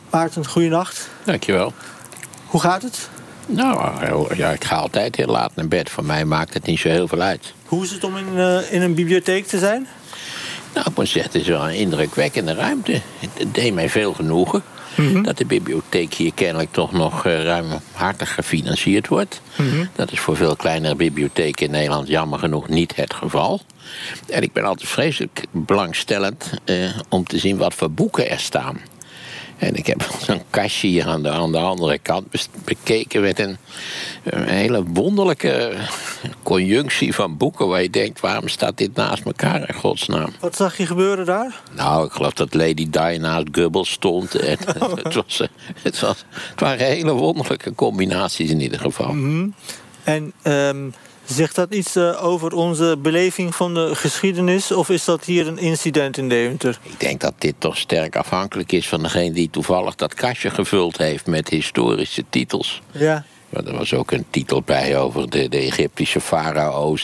Maarten, goeienacht. Dankjewel. Hoe gaat het? Nou, ja, ik ga altijd heel laat naar bed. Voor mij maakt het niet zo heel veel uit. Hoe is het om in een bibliotheek te zijn? Nou, ik moet zeggen, het is wel een indrukwekkende ruimte. Het deed mij veel genoegen. Dat de bibliotheek hier kennelijk toch nog ruimhartig gefinancierd wordt. Dat is voor veel kleinere bibliotheken in Nederland jammer genoeg niet het geval. En ik ben altijd vreselijk belangstellend om te zien wat voor boeken er staan. En ik heb zo'n kastje hier aan de andere kant bekeken met een hele wonderlijke conjunctie van boeken waar je denkt, waarom staat dit naast elkaar in godsnaam? Wat zag je gebeuren daar? Nou, ik geloof dat Lady Di naast Goebbels stond. En het waren hele wonderlijke combinaties in ieder geval. En zegt dat iets over onze beleving van de geschiedenis? Of is dat hier een incident in Deventer? Ik denk dat dit toch sterk afhankelijk is van degene die toevallig dat kastje gevuld heeft met historische titels. Ja. Maar er was ook een titel bij over de Egyptische farao's.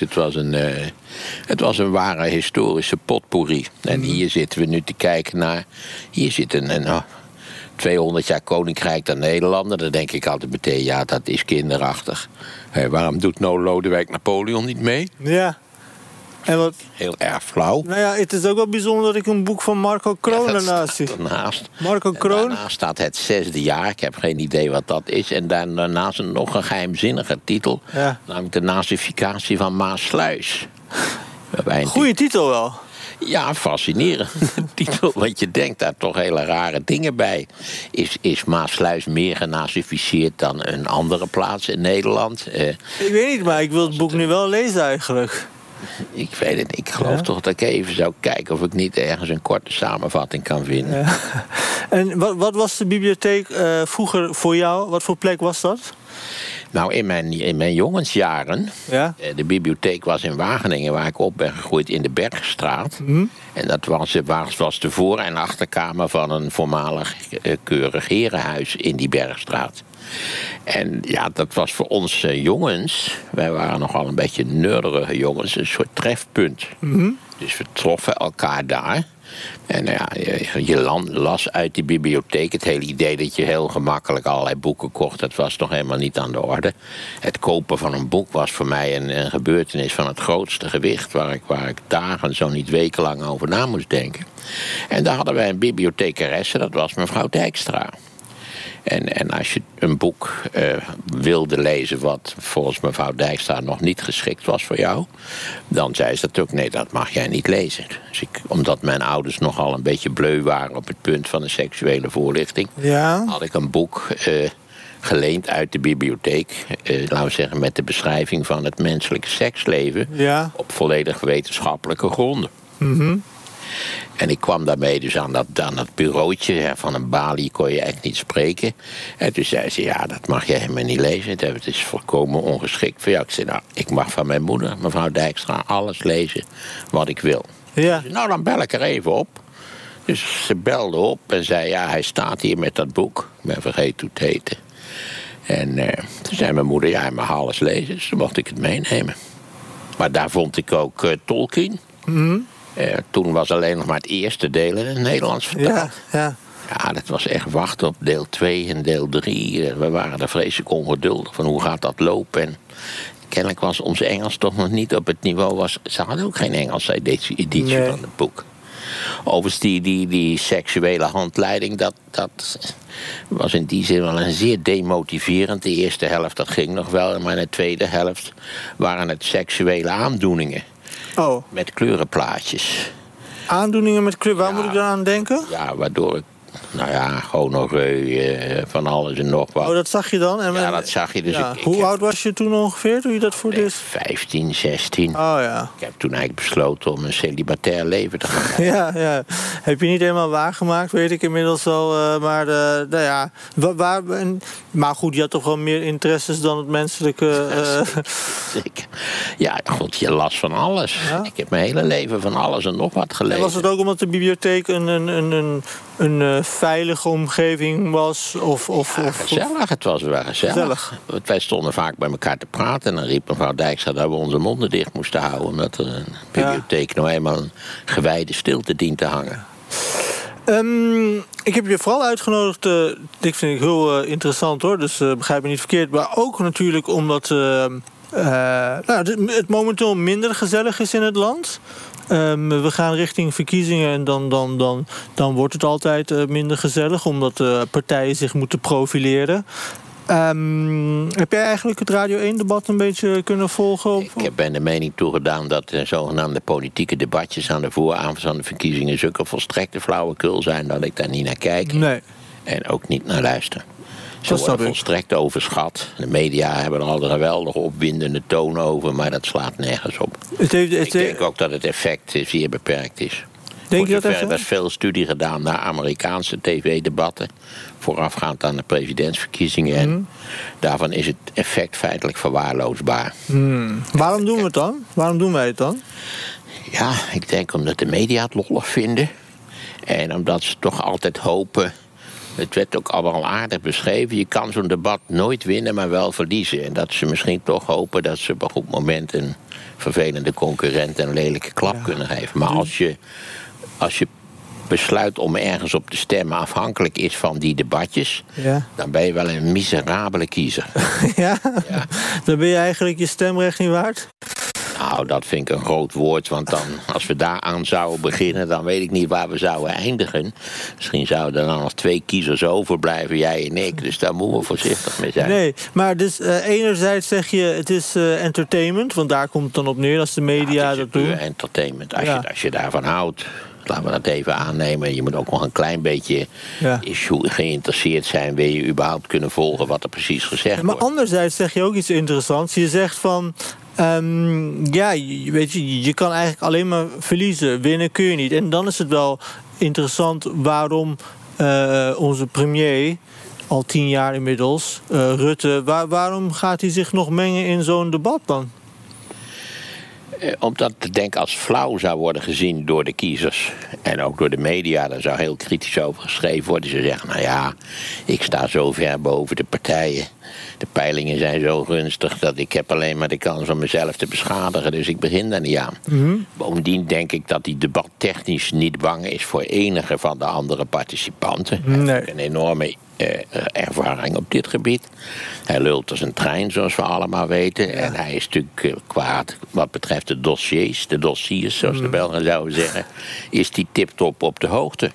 Het was een ware historische potpourri. En hier zitten we nu te kijken naar. Hier zit een 200 jaar koninkrijk der Nederlanden. Dan denk ik altijd meteen, ja, dat is kinderachtig. Waarom doet Lodewijk Napoleon niet mee? Ja. En wat? Heel erg flauw. Nou ja, het is ook wel bijzonder dat ik een boek van Marco Kroon ernaast zie. Marco Kroon? Daarnaast staat het 6e jaar. Ik heb geen idee wat dat is. En daarnaast nog een geheimzinnige titel. Ja. Namelijk de nazificatie van Maassluis. Goeie titel wel. Ja, fascinerend titel. Want je denkt daar toch hele rare dingen bij. Is Maassluis meer genazificeerd dan een andere plaats in Nederland? Ik weet niet, maar ik wil het boek nu wel lezen eigenlijk. Ik weet het. Ik geloof toch dat ik even zou kijken of ik niet ergens een korte samenvatting kan vinden. Ja. En wat was de bibliotheek vroeger voor jou? Wat voor plek was dat? Nou, in mijn jongensjaren, ja? De bibliotheek was in Wageningen, waar ik op ben gegroeid, in de Bergstraat. En dat was de voor- en achterkamer van een voormalig keurig herenhuis in die Bergstraat. En ja, dat was voor ons jongens, wij waren nogal een beetje nerdige jongens, een soort trefpunt. Dus we troffen elkaar daar. En ja, je las uit die bibliotheek. Het hele idee dat je heel gemakkelijk allerlei boeken kocht, dat was nog helemaal niet aan de orde. Het kopen van een boek was voor mij een gebeurtenis van het grootste gewicht, waar ik dagen, zo niet wekenlang over na moest denken. En daar hadden wij een bibliothecaresse, dat was mevrouw Dijkstra. En als je een boek wilde lezen wat volgens mevrouw Dijkstra nog niet geschikt was voor jou, dan zei ze dat ook, nee, dat mag jij niet lezen. Dus omdat mijn ouders nogal een beetje bleu waren op het punt van de seksuele voorlichting, had ik een boek geleend uit de bibliotheek, laten we zeggen met de beschrijving van het menselijke seksleven, op volledig wetenschappelijke gronden. En ik kwam daarmee dus aan dat bureautje. Van een balie kon je echt niet spreken. En toen zei ze, ja, dat mag jij helemaal niet lezen. Het is volkomen ongeschikt voor jou. Ik zei, nou, ik mag van mijn moeder, mevrouw Dijkstra, alles lezen wat ik wil. Ja. Zei, nou, dan bel ik er even op. Dus ze belde op en zei, ja, hij staat hier met dat boek. Ik ben vergeten hoe het heette. En toen zei mijn moeder, ja, hij mag alles lezen. Dus toen mocht ik het meenemen. Maar daar vond ik ook Tolkien. Toen was alleen nog maar het eerste deel in het Nederlands vertaald. Ja, dat was echt wachten op deel 2 en deel 3. We waren er vreselijk ongeduldig van hoe gaat dat lopen. En kennelijk was ons Engels toch nog niet op het niveau. Ze hadden ook geen Engelse editie van het boek. Overigens die seksuele handleiding, dat was in die zin wel een zeer demotiverend. De eerste helft, dat ging nog wel. Maar in de tweede helft waren het seksuele aandoeningen. Oh. Met kleurenplaatjes. Aandoeningen met kleur, waar moet ik dan aan denken? Ja, waardoor ik, gonoreu, van alles en nog wat. Oh, dat zag je dan? Ja, dat zag je. Dus Hoe oud was je toen ongeveer, toen je dat voor dit? 15, 16. Oh ja. Ik heb toen eigenlijk besloten om een celibatair leven te gaan. Ja. Heb je niet helemaal waargemaakt, weet ik inmiddels al. Maar maar goed, je had toch wel meer interesses dan het menselijke. Zeker. Ja, goed, je las van alles. Ja? Ik heb mijn hele leven van alles en nog wat gelezen. En was het ook omdat de bibliotheek een veilige omgeving was? Gezellig, het was wel gezellig. Wij stonden vaak bij elkaar te praten. En dan riep mevrouw Dijkstra dat we onze monden dicht moesten houden. Omdat er een bibliotheek nou eenmaal een gewijde stilte dient te hangen. Ik heb je vooral uitgenodigd, dit vind ik heel interessant hoor, dus begrijp me niet verkeerd, maar ook natuurlijk omdat het momenteel minder gezellig is in het land. We gaan richting verkiezingen en dan wordt het altijd minder gezellig, omdat partijen zich moeten profileren. Heb jij eigenlijk het Radio 1-debat een beetje kunnen volgen? Ik ben de mening toegedaan dat de zogenaamde politieke debatjes aan de vooravond van de verkiezingen zulke volstrekte flauwekul zijn dat ik daar niet naar kijk. Nee. En ook niet naar luister. Ze worden volstrekt overschat. De media hebben er al een geweldige opwindende toon over, maar dat slaat nergens op. Ik denk ook dat het effect zeer beperkt is. Denk je dat er was veel studie gedaan naar Amerikaanse tv-debatten, voorafgaand aan de presidentsverkiezingen. En daarvan is het effect feitelijk verwaarloosbaar. Waarom doen we het dan? Waarom doen wij het dan? Ja, ik denk omdat de media het lollig vinden. En omdat ze toch altijd hopen. Het werd ook al aardig beschreven. Je kan zo'n debat nooit winnen, maar wel verliezen. En dat ze misschien toch hopen dat ze op een goed moment een vervelende concurrent een lelijke klap kunnen geven. Maar als je besluit om ergens op te stemmen afhankelijk is van die debatjes, dan ben je wel een miserabele kiezer. Ja? Dan ben je eigenlijk je stemrecht niet waard? Nou, dat vind ik een groot woord, want dan, als we daaraan zouden beginnen, dan weet ik niet waar we zouden eindigen. Misschien zouden er dan nog 2 kiezers overblijven, jij en ik, dus daar moeten we voorzichtig mee zijn. Nee, maar dus enerzijds zeg je, het is entertainment, want daar komt het dan op neer als de media dat doen. Het is puur entertainment, als je daarvan houdt. Laten we dat even aannemen. Je moet ook nog een klein beetje issue geïnteresseerd zijn. Wil je überhaupt kunnen volgen wat er precies gezegd wordt. Maar anderzijds zeg je ook iets interessants. Je zegt van, weet je kan eigenlijk alleen maar verliezen. Winnen kun je niet. En dan is het wel interessant waarom onze premier, al 10 jaar inmiddels, Rutte, waarom gaat hij zich nog mengen in zo'n debat dan? Omdat het denk ik als flauw zou worden gezien door de kiezers. En ook door de media. Daar zou heel kritisch over geschreven worden. Ze zeggen, nou ja, ik sta zo ver boven de partijen. De peilingen zijn zo gunstig dat ik heb alleen maar de kans om mezelf te beschadigen. Dus ik begin daar niet aan. Bovendien denk ik dat die debat technisch niet bang is voor enige van de andere participanten. Hij heeft een enorme ervaring op dit gebied. Hij lult als een trein, zoals we allemaal weten. En hij is natuurlijk kwaad wat betreft de dossiers, zoals de Belgen zouden zeggen, is die tip-top op de hoogte.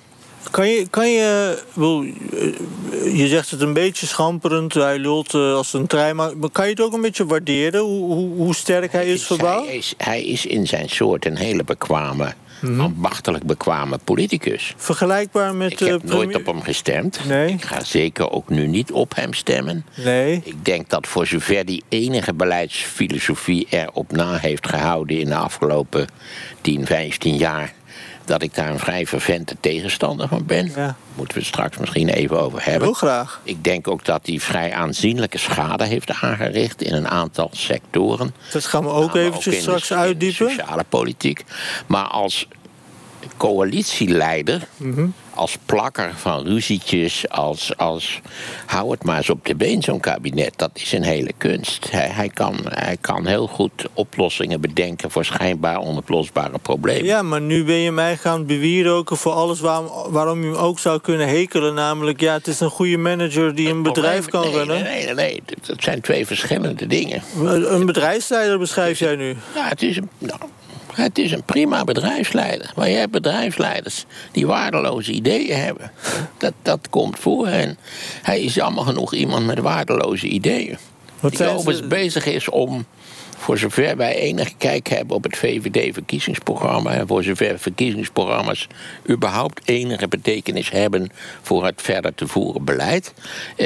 Je zegt het een beetje schamperend, hij lult als een trein, maar kan je het ook een beetje waarderen, hoe sterk hij is verbaal? Hij is in zijn soort een hele bekwame, ambachtelijk bekwame politicus. Vergelijkbaar met... Ik heb nooit op hem gestemd. Nee. Ik ga zeker ook nu niet op hem stemmen. Nee. Ik denk dat voor zover die enige beleidsfilosofie erop na heeft gehouden in de afgelopen 10, 15 jaar, dat ik daar een vrij fervente tegenstander van ben. Ja. Moeten we het straks misschien even over hebben. Heel graag. Ik denk ook dat hij vrij aanzienlijke schade heeft aangericht in een aantal sectoren. Dat gaan we ook eventjes straks uitdiepen. In de sociale politiek. Maar als coalitieleider, als plakker van ruzietjes, als hou het maar eens op de been, zo'n kabinet, dat is een hele kunst. Hij kan heel goed oplossingen bedenken voor schijnbaar onoplosbare problemen. Ja, maar nu ben je mij gaan bewieroken voor alles waarom je hem ook zou kunnen hekelen. Namelijk, het is een goede manager die een bedrijf kan runnen. Nee, dat zijn 2 verschillende dingen. Een bedrijfsleider beschrijf jij nu? Ja, het is een prima bedrijfsleider. Maar je hebt bedrijfsleiders die waardeloze ideeën hebben. Dat komt voor. En hij is jammer genoeg iemand met waardeloze ideeën. Die overigens bezig is om, voor zover wij enige kijk hebben op het VVD-verkiezingsprogramma, en voor zover verkiezingsprogramma's überhaupt enige betekenis hebben voor het verder te voeren beleid,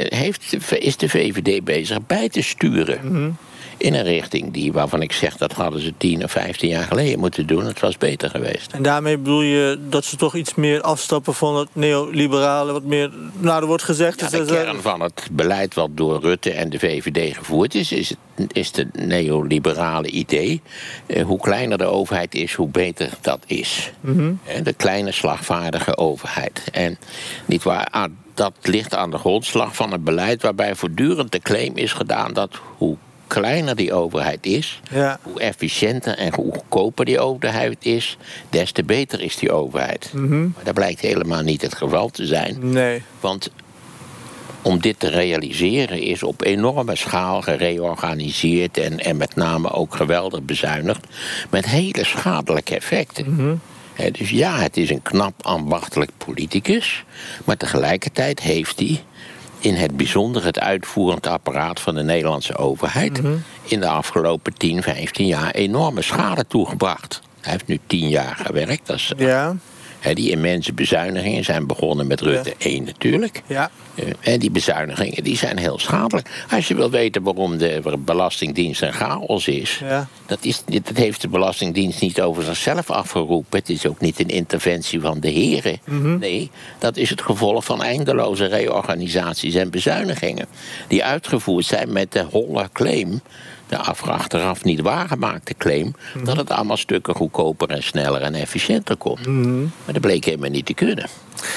is de VVD bezig bij te sturen. In een richting waarvan ik zeg, dat hadden ze 10 of 15 jaar geleden moeten doen. Het was beter geweest. En daarmee bedoel je dat ze toch iets meer afstappen van het neoliberale, wat meer, er wordt gezegd... Ja, de kern van het beleid wat door Rutte en de VVD gevoerd is de neoliberale idee. Hoe kleiner de overheid is, hoe beter dat is. De kleine slagvaardige overheid. En niet waar, dat ligt aan de grondslag van het beleid waarbij voortdurend de claim is gedaan dat hoe kleiner die overheid is, hoe efficiënter en hoe goedkoper die overheid is, des te beter is die overheid. Maar dat blijkt helemaal niet het geval te zijn. Nee. Want om dit te realiseren is op enorme schaal gereorganiseerd en met name ook geweldig bezuinigd, met hele schadelijke effecten. Dus ja, het is een knap ambachtelijk politicus, maar tegelijkertijd heeft hij in het bijzonder het uitvoerend apparaat van de Nederlandse overheid in de afgelopen 10, 15 jaar enorme schade toegebracht. Hij heeft nu 10 jaar gewerkt. Dat is, die immense bezuinigingen zijn begonnen met Rutte 1 natuurlijk. Ja. En die bezuinigingen die zijn heel schadelijk. Als je wil weten waarom de Belastingdienst een chaos is, dat heeft de Belastingdienst niet over zichzelf afgeroepen. Het is ook niet een interventie van de heren. Nee, dat is het gevolg van eindeloze reorganisaties en bezuinigingen. Die uitgevoerd zijn met de holle claim, de achteraf niet waargemaakte claim, dat het allemaal stukken goedkoper en sneller en efficiënter komt. Maar dat bleek helemaal niet te kunnen.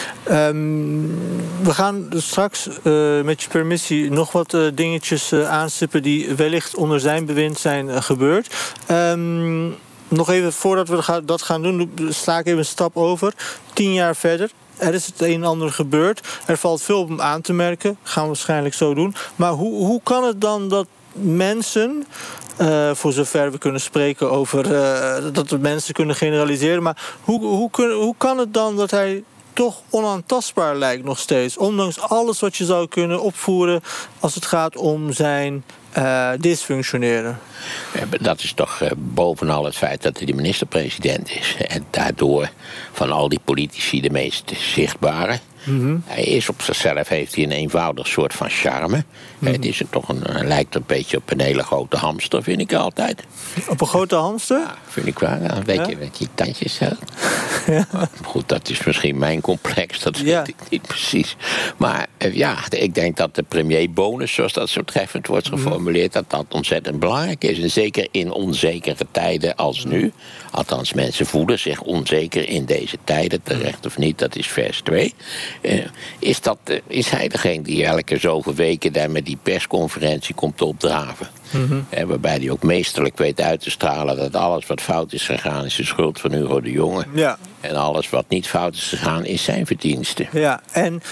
We gaan straks met je permissie nog wat dingetjes aanstippen die wellicht onder zijn bewind zijn gebeurd. Nog even voordat we dat gaan doen, sla ik even een stap over. 10 jaar verder. Er is het een en ander gebeurd. Er valt veel op hem aan te merken. Gaan we waarschijnlijk zo doen. Maar hoe kan het dan dat mensen, voor zover we kunnen spreken over dat we mensen kunnen generaliseren, maar hoe kan het dan dat hij toch onaantastbaar lijkt nog steeds, ondanks alles wat je zou kunnen opvoeren als het gaat om zijn dysfunctioneren? Dat is toch bovenal het feit dat hij de minister-president is. En daardoor van al die politici de meest zichtbare. Hij is op zichzelf, heeft hij een eenvoudig soort van charme. Het is lijkt een beetje op een hele grote hamster, vind ik altijd. Op een grote hamster? Ja, vind ik wel. Een beetje met die tandjes zo. Goed, dat is misschien mijn complex, dat weet ik niet precies. Maar ik denk dat de premierbonus, zoals dat zo treffend wordt geformuleerd, dat ontzettend belangrijk is. En zeker in onzekere tijden als nu. Althans, mensen voelen zich onzeker in deze tijden, terecht of niet, dat is vers 2. Is hij degene die elke zoveel weken daar met die persconferentie komt opdraven. Waarbij hij ook meesterlijk weet uit te stralen dat alles wat fout is gegaan is de schuld van Hugo de Jonge. Ja. En alles wat niet fout is gegaan is zijn verdienste. Ja, en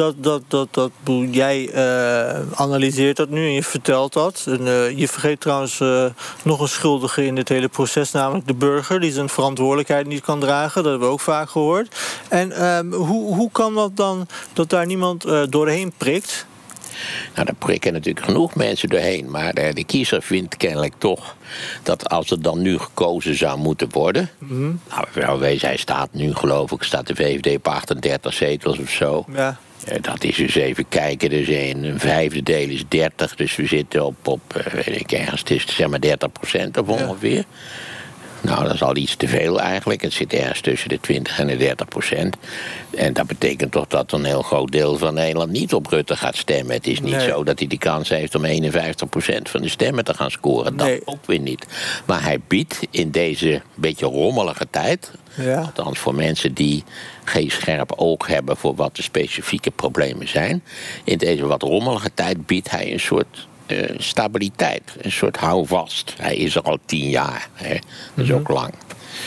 jij analyseert dat nu en je vertelt dat. En, je vergeet trouwens nog een schuldige in dit hele proces, namelijk de burger, die zijn verantwoordelijkheid niet kan dragen. Dat hebben we ook vaak gehoord. En hoe kan dat dan dat daar niemand doorheen prikt? Nou, daar prikken natuurlijk genoeg mensen doorheen. Maar de kiezer vindt kennelijk toch dat als er dan nu gekozen zou moeten worden. Nou, wel wezen, hij staat nu, geloof ik, staat de VVD op 38 zetels of zo. Ja. Dat is dus even kijken, dus een vijfde deel is 30. Dus we zitten op weet ik ergens, het is zeg maar 30% of ongeveer. Nou, dat is al iets te veel eigenlijk. Het zit ergens tussen de 20 en de 30%. En dat betekent toch dat een heel groot deel van Nederland niet op Rutte gaat stemmen. Het is niet zo dat hij de kans heeft om 51% van de stemmen te gaan scoren. Dat ook weer niet. Maar hij biedt in deze beetje rommelige tijd, althans voor mensen die geen scherp oog hebben voor wat de specifieke problemen zijn, in deze wat rommelige tijd biedt hij een soort stabiliteit, een soort houvast. Hij is er al 10 jaar. Dat is ook lang.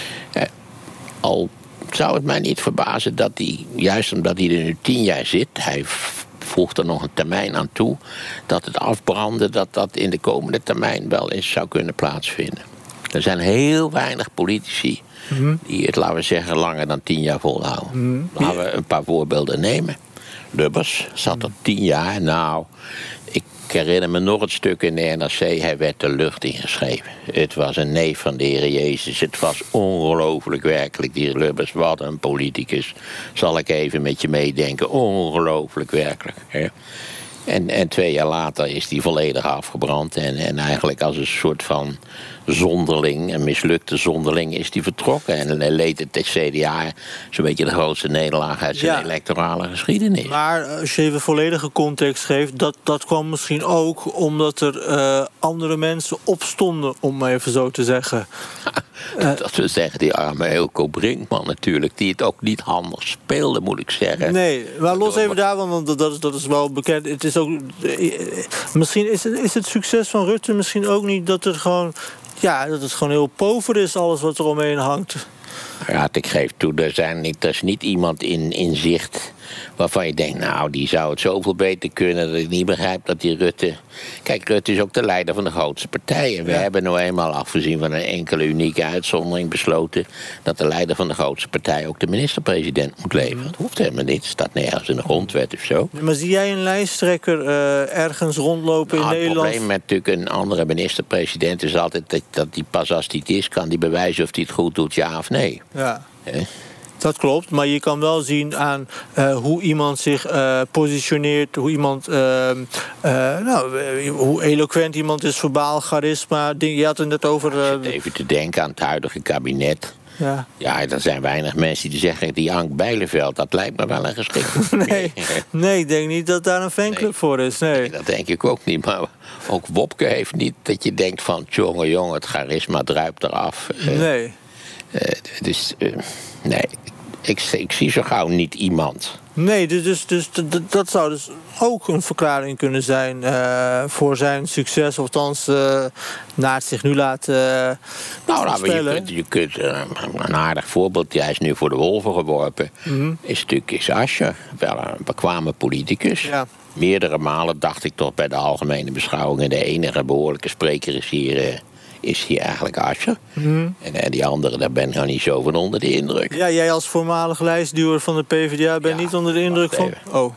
Al zou het mij niet verbazen dat hij, juist omdat hij er nu 10 jaar zit, hij voegt er nog een termijn aan toe, dat het afbranden, dat in de komende termijn wel eens zou kunnen plaatsvinden. Er zijn heel weinig politici die het, laten we zeggen, langer dan 10 jaar volhouden. Laten we een paar voorbeelden nemen. Lubbers zat er 10 jaar. Nou, ik herinner me nog het stuk in de NRC. Hij werd de lucht ingeschreven. Het was een neef van de Heer Jezus. Het was ongelooflijk werkelijk, die Lubbers. Wat een politicus. Zal ik even met je meedenken. Ongelooflijk werkelijk. Hè? En 2 jaar later is die volledig afgebrand. En eigenlijk als een soort van zonderling, een mislukte zonderling, is die vertrokken. En leed het CDA zo'n beetje de grootste nederlaag uit zijn electorale geschiedenis. Maar als je even volledige context geeft, dat kwam misschien ook omdat er andere mensen opstonden, om maar even zo te zeggen. Dat we zeggen, die arme Eelco Brinkman natuurlijk, die het ook niet handig speelde, moet ik zeggen. Nee, maar los even daarvan, want dat is wel bekend. Het is ook, misschien is het succes van Rutte misschien ook niet dat er gewoon, dat het gewoon heel pover is, alles wat er omheen hangt. Ja, ik geef toe, er is niet iemand in zicht waarvan je denkt, nou, die zou het zoveel beter kunnen, dat ik niet begrijp dat die Rutte... Kijk, Rutte is ook de leider van de grootste partijen. We hebben nou eenmaal, afgezien van een enkele unieke uitzondering, besloten dat de leider van de grootste partij ook de minister-president moet leveren. Dat hoeft helemaal niet, het staat nergens in de grondwet of zo. Maar zie jij een lijsttrekker ergens rondlopen in Nederland? Het probleem met natuurlijk een andere minister-president is altijd dat die pas als die het is, kan die bewijzen of hij het goed doet, ja of nee. Ja. Dat klopt, maar je kan wel zien aan hoe iemand zich positioneert, hoe iemand, hoe eloquent iemand is, verbaal, charisma. Je had het net over. Ik zit even te denken aan het huidige kabinet. Ja, er zijn weinig mensen die zeggen, die Ank Bijleveld, dat lijkt me wel een geschikt. Nee, ik denk niet dat daar een fanclub voor is. Nee, dat denk ik ook niet. Maar ook Wopke heeft niet dat je denkt van, jongen, het charisma druipt eraf. Nee. Nee, ik zie zo gauw niet iemand. Nee, dus dat zou dus ook een verklaring kunnen zijn voor zijn succes. Of althans, naar het zich nu laat stellen. Je kunt een aardig voorbeeld, hij is nu voor de wolven geworpen. Is Asscher wel een bekwame politicus. Ja. Meerdere malen dacht ik toch bij de algemene beschouwingen, de enige behoorlijke spreker is hier eigenlijk Asscher. En die anderen, daar ben ik nou niet zo van onder de indruk. Ja, jij als voormalig lijstduwer van de PvdA bent niet onder de indruk van? Oh.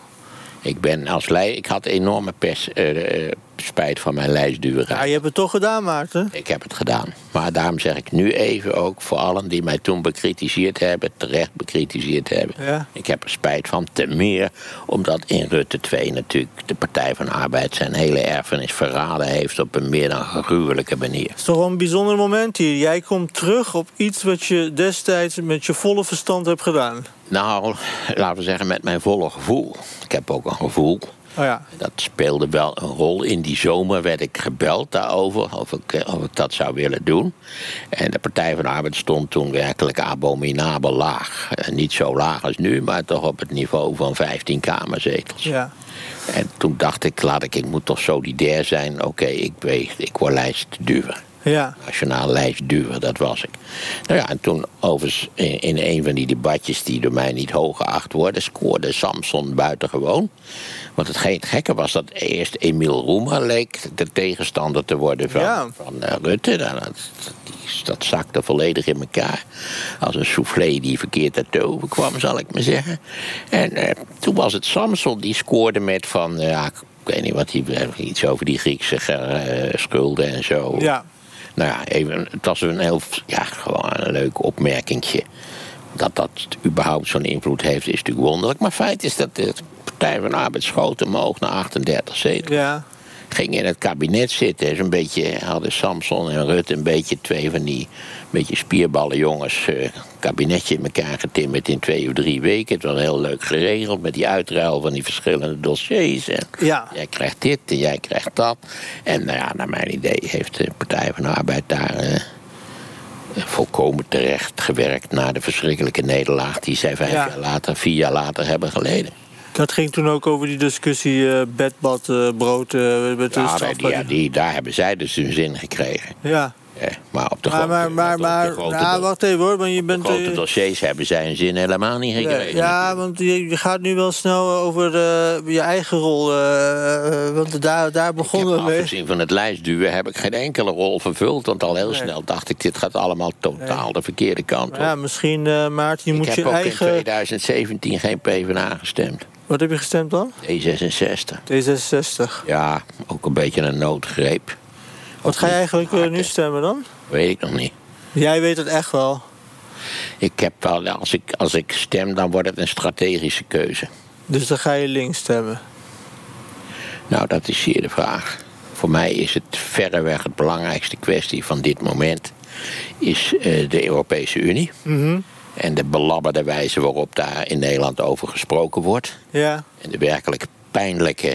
Ik had enorme spijt van mijn lijstduwerij. Ja, je hebt het toch gedaan, Maarten? Ik heb het gedaan. Maar daarom zeg ik nu even ook voor allen die mij toen bekritiseerd hebben, terecht bekritiseerd hebben. Ja. Ik heb er spijt van, te meer omdat in Rutte 2 natuurlijk de Partij van de Arbeid zijn hele erfenis verraden heeft op een meer dan gruwelijke manier. Het is toch wel een bijzonder moment hier. Jij komt terug op iets wat je destijds met je volle verstand hebt gedaan. Nou, laten we zeggen met mijn volle gevoel. Ik heb ook een gevoel. Oh ja. Dat speelde wel een rol. In die zomer werd ik gebeld daarover, of ik dat zou willen doen. En de Partij van de Arbeid stond toen werkelijk abominabel laag. Niet zo laag als nu, maar toch op het niveau van 15 kamerzetels. Ja. En toen dacht ik moet toch solidair zijn. Oké, ik word lijstduwer. Ja. Nationaal lijstduwer, dat was ik. Nou ja, en toen overigens in een van die debatjes die door mij niet hoog geacht worden, scoorde Samson buitengewoon. Want het gekke was dat eerst Emiel Roemer leek de tegenstander te worden van Rutte. Dat zakte volledig in elkaar. Als een soufflé die verkeerd uit de oven kwam, zal ik maar zeggen. En toen was het Samson die scoorde met van, ik weet niet wat iets over die Griekse schulden en zo. Ja. Nou ja, het was gewoon een leuk opmerkingje. Dat überhaupt zo'n invloed heeft, is natuurlijk wonderlijk. Maar feit is dat de Partij van de Arbeid schoot omhoog naar 38 zetels. Ja. Ging in het kabinet zitten. Zo'n beetje hadden Samson en Rutte een beetje twee van die beetje spierballen jongens kabinetje in elkaar getimmerd in 2 of 3 weken. Het was heel leuk geregeld met die uitruil van die verschillende dossiers. En jij krijgt dit en jij krijgt dat. En nou ja, naar mijn idee heeft de Partij van de Arbeid daar volkomen terecht gewerkt naar de verschrikkelijke nederlaag die zij 4 jaar later hebben geleden. Dat ging toen ook over die discussie bed, bad, brood. Daar hebben zij dus hun zin gekregen. Ja. Maar op de grote wacht even hoor. Want je bent, grote dossiers hebben zij hun zin helemaal niet gekregen. Ja, want je gaat nu wel snel over je eigen rol. Want daar begonnen we mee. Afgezien van het lijstduwen heb ik geen enkele rol vervuld. Want al heel snel dacht ik, dit gaat allemaal totaal de verkeerde kant op. Ja, misschien, Maarten, je moet je eigen... Ik heb ook in 2017 geen PvdA gestemd. Wat heb je gestemd dan? D66. D66. Ja, ook een beetje een noodgreep. Wat ga je eigenlijk nu stemmen dan? Weet ik nog niet. Jij weet het echt wel? Ik heb wel, als ik stem, dan wordt het een strategische keuze. Dus dan ga je links stemmen? Nou, dat is hier de vraag. voor mij is het verreweg het belangrijkste kwestie van dit moment is de Europese Unie. Mm-hmm. En de belabberde wijze waarop daar in Nederland over gesproken wordt. Ja. En de werkelijk pijnlijke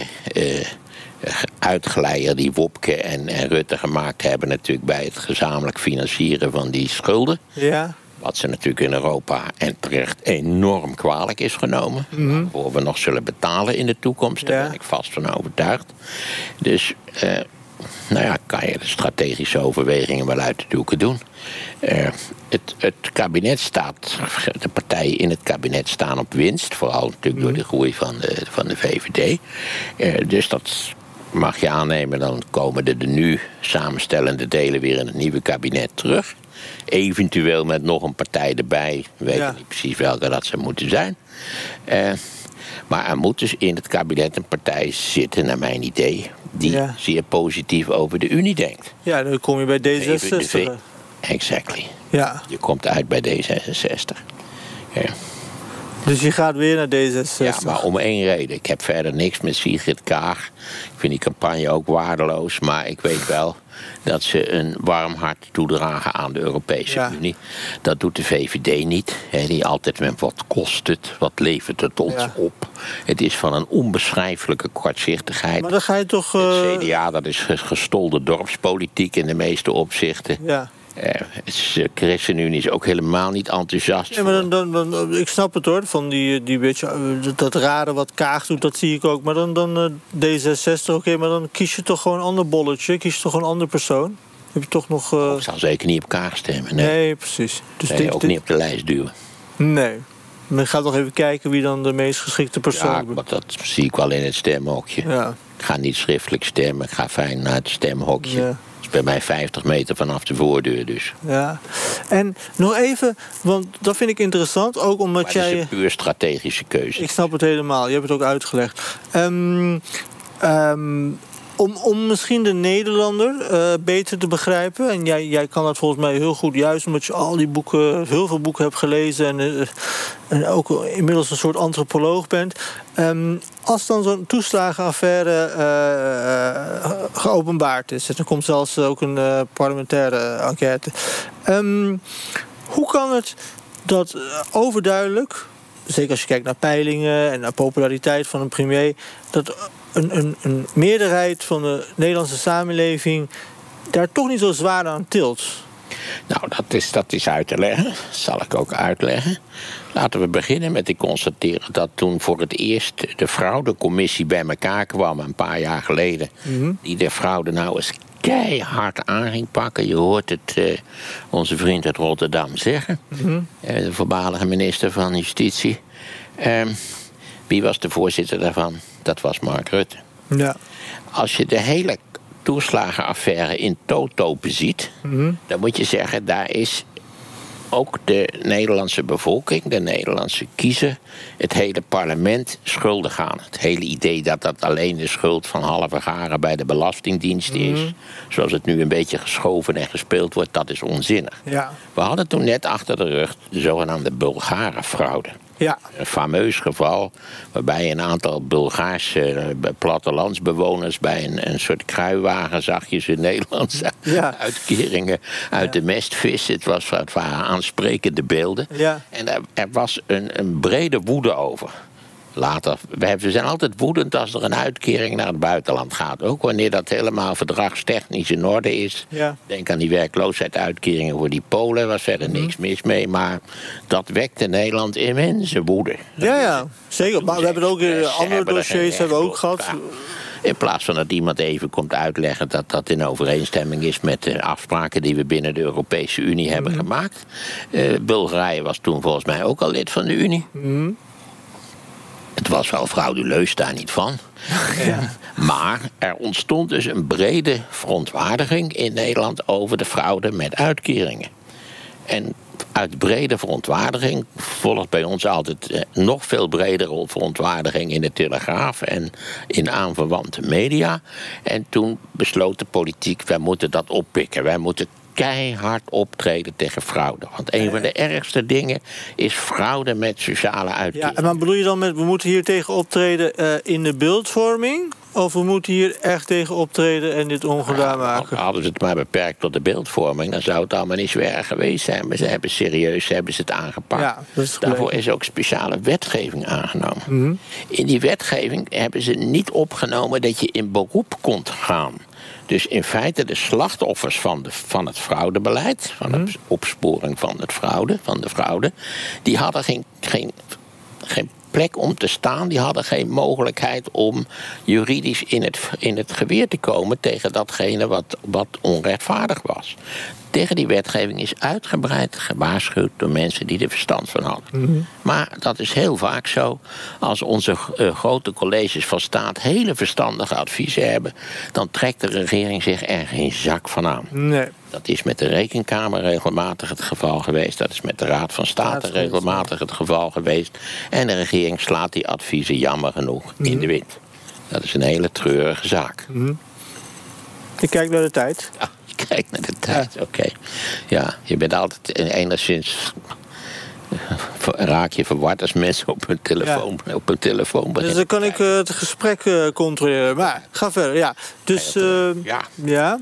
uitgeleier die Wopke en Rutte gemaakt hebben natuurlijk bij het gezamenlijk financieren van die schulden. Ja. Wat ze natuurlijk in Europa en terecht enorm kwalijk is genomen. Mm-hmm. Waarvoor we nog zullen betalen in de toekomst. Daar ben ik vast van overtuigd. Dus kan je de strategische overwegingen wel uit de doeken doen. Het kabinet staat, de partijen in het kabinet staan op winst. Vooral natuurlijk door de groei van de VVD. Dus dat mag je aannemen, dan komen de nu samenstellende delen weer in het nieuwe kabinet terug. Eventueel met nog een partij erbij. We weten niet precies welke dat ze moeten zijn. Maar er moet dus in het kabinet een partij zitten, naar mijn idee, die zeer positief over de Unie denkt. Ja, dan kom je bij D66. Exactly. Ja. Je komt uit bij D66. Ja. Dus je gaat weer naar D66? Ja, maar om één reden. Ik heb verder niks met Sigrid Kaag. Ik vind die campagne ook waardeloos. Maar ik weet wel dat ze een warm hart toedragen aan de Europese Unie. Dat doet de VVD niet. Die altijd met wat kost het, wat levert het ons op. Het is van een onbeschrijfelijke kortzichtigheid. Maar dan ga je toch... Het CDA, dat is gestolde dorpspolitiek in de meeste opzichten. Ja. De ChristenUnie is ook helemaal niet enthousiast. Ja, maar dan, ik snap het hoor, van die beetje, dat rare wat Kaag doet, dat zie ik ook. Maar dan D66, oké, maar dan kies je toch gewoon een ander bolletje. Kies je toch gewoon een andere persoon. Heb je toch nog... Ik zal zeker niet op Kaag stemmen. Nee, precies. Dus ook niet op de lijst duwen. Nee. Maar ga toch even kijken wie dan de meest geschikte persoon is. Ja, maar dat zie ik wel in het stemhokje. Ja. Ik ga niet schriftelijk stemmen, ik ga fijn naar het stemhokje. Ja. Bij mij 50 meter vanaf de voordeur dus. Ja, en nog even, want dat vind ik interessant, ook omdat maar jij... dat is een puur strategische keuze. Ik snap het helemaal, je hebt het ook uitgelegd. Om misschien de Nederlander beter te begrijpen, en jij kan dat volgens mij heel goed, juist omdat je al die boeken, heel veel boeken hebt gelezen en ook inmiddels een soort antropoloog bent. Als dan zo'n toeslagenaffaire geopenbaard is, en er komt zelfs ook een parlementaire enquête. Hoe kan het dat overduidelijk, zeker als je kijkt naar peilingen en naar populariteit van een premier, dat een meerderheid van de Nederlandse samenleving daar toch niet zo zwaar aan tilt? Nou, dat is uit te leggen. Dat zal ik ook uitleggen. Laten we beginnen met te constateren dat toen voor het eerst de fraudecommissie bij elkaar kwam, een paar jaar geleden, die de fraude nou eens keihard aan ging pakken. Je hoort het onze vriend uit Rotterdam zeggen. De voormalige minister van Justitie. Wie was de voorzitter daarvan? Dat was Mark Rutte. Ja. Als je de hele toeslagenaffaire in toto beziet, dan moet je zeggen, daar is ook de Nederlandse bevolking, de Nederlandse kiezer, het hele parlement schuldig aan. Het hele idee dat dat alleen de schuld van halve garen bij de Belastingdienst is, zoals het nu een beetje geschoven en gespeeld wordt, dat is onzinnig. Ja. We hadden toen net achter de rug de zogenaamde Bulgarenfraude. Ja. Een fameus geval waarbij een aantal Bulgaarse plattelandsbewoners bij een soort kruiwagen zag je ze Nederlandse uitkeringen uit de mest vissen. Het waren aansprekende beelden. Ja. En er was een brede woede over. Later, we zijn altijd woedend als er een uitkering naar het buitenland gaat. Ook wanneer dat helemaal verdragstechnisch in orde is. Ja. Denk aan die werkloosheidsuitkeringen voor die Polen. Er was verder niks mis mee. Maar dat wekte Nederland immense woede. Ja, zeker. Maar we hebben ook andere dossiers hebben we ook gehad. In plaats van dat iemand even komt uitleggen dat dat in overeenstemming is met de afspraken die we binnen de Europese Unie hebben gemaakt. Bulgarije was toen volgens mij ook al lid van de Unie. Het was wel frauduleus, daar niet van. Ja. Maar er ontstond dus een brede verontwaardiging in Nederland over de fraude met uitkeringen. En uit brede verontwaardiging volgt bij ons altijd nog veel bredere verontwaardiging in de Telegraaf en in aanverwante media. En toen besloot de politiek, wij moeten dat oppikken. Wij moeten keihard optreden tegen fraude. Want een van de ergste dingen is fraude met sociale uitkeringen. Ja, maar bedoel je dan met we moeten hier tegen optreden in de beeldvorming? Of we moeten hier echt tegen optreden en dit ongedaan maken? Hadden ze het maar beperkt tot de beeldvorming, dan zou het allemaal niet zo erg geweest zijn. Maar ze hebben het aangepakt. Ja, daarvoor is ook speciale wetgeving aangenomen. In die wetgeving hebben ze niet opgenomen dat je in beroep kon gaan. Dus in feite de slachtoffers van het fraudebeleid, van de opsporing van de fraude, die hadden geen plek om te staan. Die hadden geen mogelijkheid om juridisch in het geweer te komen tegen datgene wat onrechtvaardig was. Tegen die wetgeving is uitgebreid gewaarschuwd door mensen die er verstand van hadden. Maar dat is heel vaak zo. Als onze grote colleges van staat hele verstandige adviezen hebben, dan trekt de regering zich er geen zak van aan. Nee. Dat is met de Rekenkamer regelmatig het geval geweest. Dat is met de Raad van State regelmatig het geval geweest. En de regering slaat die adviezen jammer genoeg in de wind. Dat is een hele treurige zaak. Ik kijk naar de tijd. Ja, je kijkt naar de tijd, oké. Ja, je bent altijd enigszins... raak je verward als mensen op hun telefoon beginnen. Dus dan kan ik het gesprek controleren. Maar ga verder, ja. Dus, ja.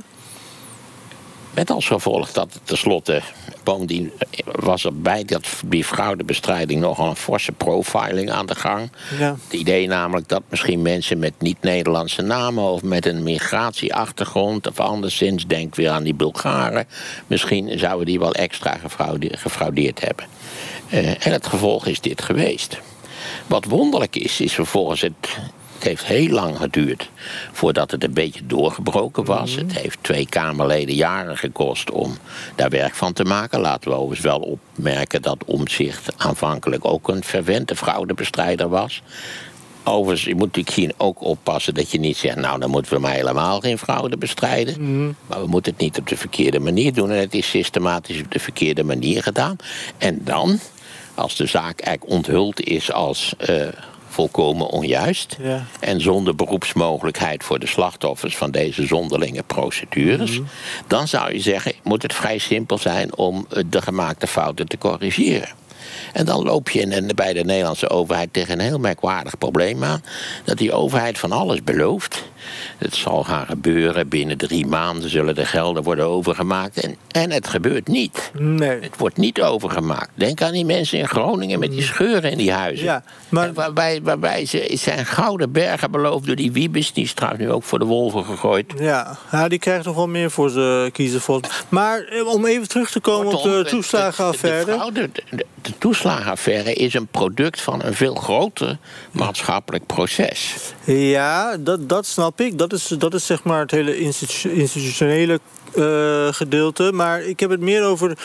Met als gevolg dat tenslotte, bovendien was er bij die fraudebestrijding nogal een forse profiling aan de gang. Ja. Het idee namelijk dat misschien mensen met niet-Nederlandse namen of met een migratieachtergrond of anderszins, denk weer aan die Bulgaren, misschien zouden die wel extra gefraudeerd hebben. En het gevolg is dit geweest. Wat wonderlijk is vervolgens het heeft heel lang geduurd voordat het een beetje doorgebroken was. Het heeft 2 Kamerleden jaren gekost om daar werk van te maken. Laten we overigens wel opmerken dat Omtzigt aanvankelijk ook een verwente fraudebestrijder was. Overigens, je moet natuurlijk hier ook oppassen dat je niet zegt, nou dan moeten we maar helemaal geen fraude bestrijden. Maar we moeten het niet op de verkeerde manier doen. En het is systematisch op de verkeerde manier gedaan. En dan, als de zaak eigenlijk onthuld is als volkomen onjuist. Ja. En zonder beroepsmogelijkheid voor de slachtoffers van deze zonderlinge procedures. Dan zou je zeggen, moet het vrij simpel zijn om de gemaakte fouten te corrigeren. En dan loop je bij de Nederlandse overheid tegen een heel merkwaardig probleem aan. Dat die overheid van alles belooft. Het zal gaan gebeuren, binnen 3 maanden zullen de gelden worden overgemaakt. En het gebeurt niet. Nee. Het wordt niet overgemaakt. Denk aan die mensen in Groningen met die scheuren in die huizen. Ja, maar waarbij ze zijn gouden bergen beloofd door die Wiebes. Die is trouwens nu ook voor de wolven gegooid. Ja, die krijgt nog wel meer voor ze kiezen. Maar om even terug te komen op de toeslagenaffaire. De toeslagenaffaire is een product van een veel groter maatschappelijk proces. Ja, dat snap ik. Dat is zeg maar het hele institutionele gedeelte. Maar ik heb het meer over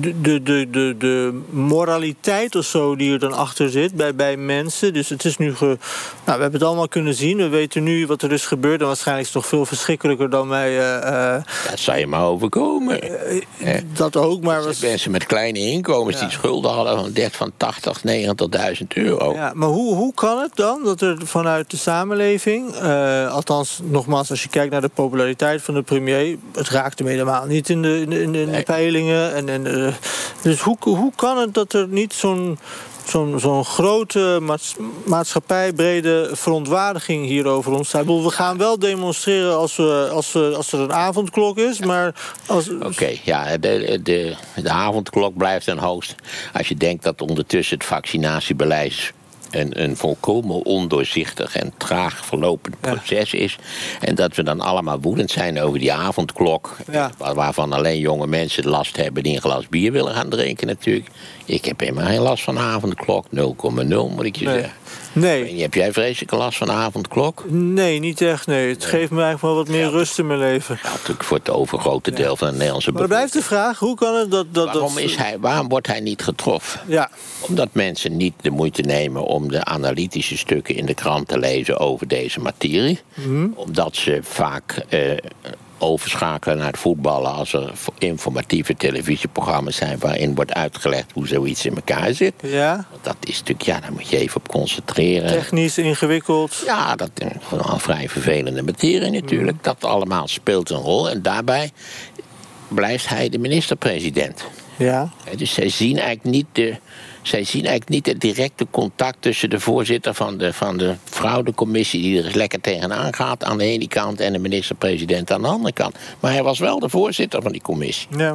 de moraliteit of zo die er dan achter zit bij mensen. Dus het is nu we hebben het allemaal kunnen zien. We weten nu wat er is gebeurd. En waarschijnlijk is het nog veel verschrikkelijker dan wij. Dat zou je maar overkomen. Dat ook, maar mensen met kleine inkomens die schulden hadden van 80, 90.000 euro. Ja, maar hoe kan het dan dat er vanuit de samenleving, althans nogmaals als je kijkt naar de populariteit van de premier, het raakt hem helemaal niet in de peilingen. Dus hoe kan het dat er niet zo'n grote maatschappijbrede verontwaardiging hierover ontstaat? We gaan wel demonstreren als er een avondklok is, maar Oké, de avondklok blijft een hoogst. Als je denkt dat ondertussen het vaccinatiebeleid een volkomen ondoorzichtig en traag verlopend proces is. En dat we dan allemaal woedend zijn over die avondklok. Ja. Waarvan alleen jonge mensen last hebben die een glas bier willen gaan drinken natuurlijk. Ik heb helemaal geen last van de avondklok. 0,0 moet ik je zeggen. Nee. Heb jij vreselijke last van de avondklok? Nee, niet echt. Nee. Het geeft me eigenlijk wel wat meer rust in mijn leven. Ja, natuurlijk voor het overgrote deel van de Nederlandse bevolking. Maar blijft de vraag, hoe kan het waarom wordt hij niet getroffen? Ja. Omdat mensen niet de moeite nemen om de analytische stukken in de krant te lezen over deze materie. Omdat ze vaak overschakelen naar het voetballen als er informatieve televisieprogramma's zijn waarin wordt uitgelegd hoe zoiets in elkaar zit. Ja. Dat is natuurlijk, daar moet je even op concentreren. Technisch ingewikkeld. Ja, dat is gewoon vrij vervelende materie natuurlijk. Dat allemaal speelt een rol. En daarbij blijft hij de minister-president. Ja. Dus zij zien eigenlijk niet het directe contact tussen de voorzitter van de fraudecommissie, die er eens lekker tegenaan gaat aan de ene kant, en de minister-president aan de andere kant. Maar hij was wel de voorzitter van die commissie. Ja.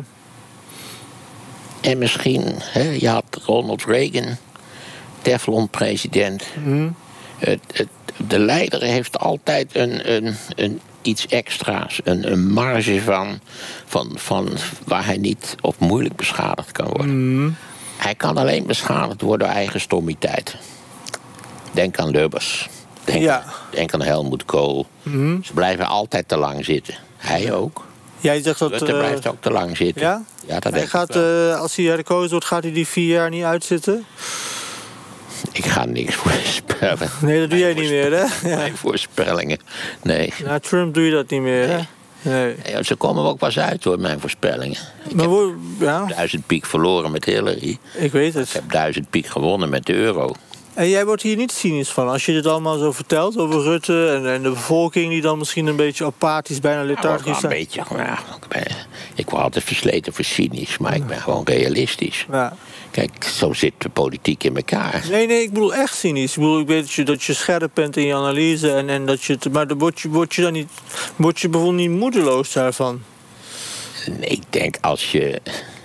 En misschien, je had Ronald Reagan, Teflon-president. De leider heeft altijd een iets extra's. Een marge van waar hij niet of moeilijk beschadigd kan worden. Hij kan alleen beschadigd worden door eigen stommiteit. Denk aan Lubbers. Denk aan Helmut Kohl. Ze blijven altijd te lang zitten. Hij ook. Jij zegt dat Rutte blijft ook te lang zitten. Ja? Ja, dat hij gaat, als hij herkozen wordt, gaat hij die 4 jaar niet uitzitten? Ik ga niks voorspellen. Nee, dat doe jij niet meer, hè? Ja. Mijn voorspellingen. Nee. Na Trump doe je dat niet meer, hè? Nee. Ja, ze komen ook pas uit, hoor, mijn voorspellingen. Ik heb 1000 piek verloren met Hillary. Ik weet het. Ik heb 1000 piek gewonnen met de euro. En jij wordt hier niet cynisch van. Als je dit allemaal zo vertelt over Rutte en de bevolking die dan misschien een beetje apathisch, bijna lethargisch zijn. Een beetje. Ik word altijd versleten voor cynisch, maar ik ben gewoon realistisch. Ja. Kijk, zo zit de politiek in elkaar. Nee, ik bedoel echt cynisch. Ik bedoel, ik weet dat je scherp bent in je analyse en dat je het. Maar dan word je bijvoorbeeld niet moedeloos daarvan? Nee, ik denk als je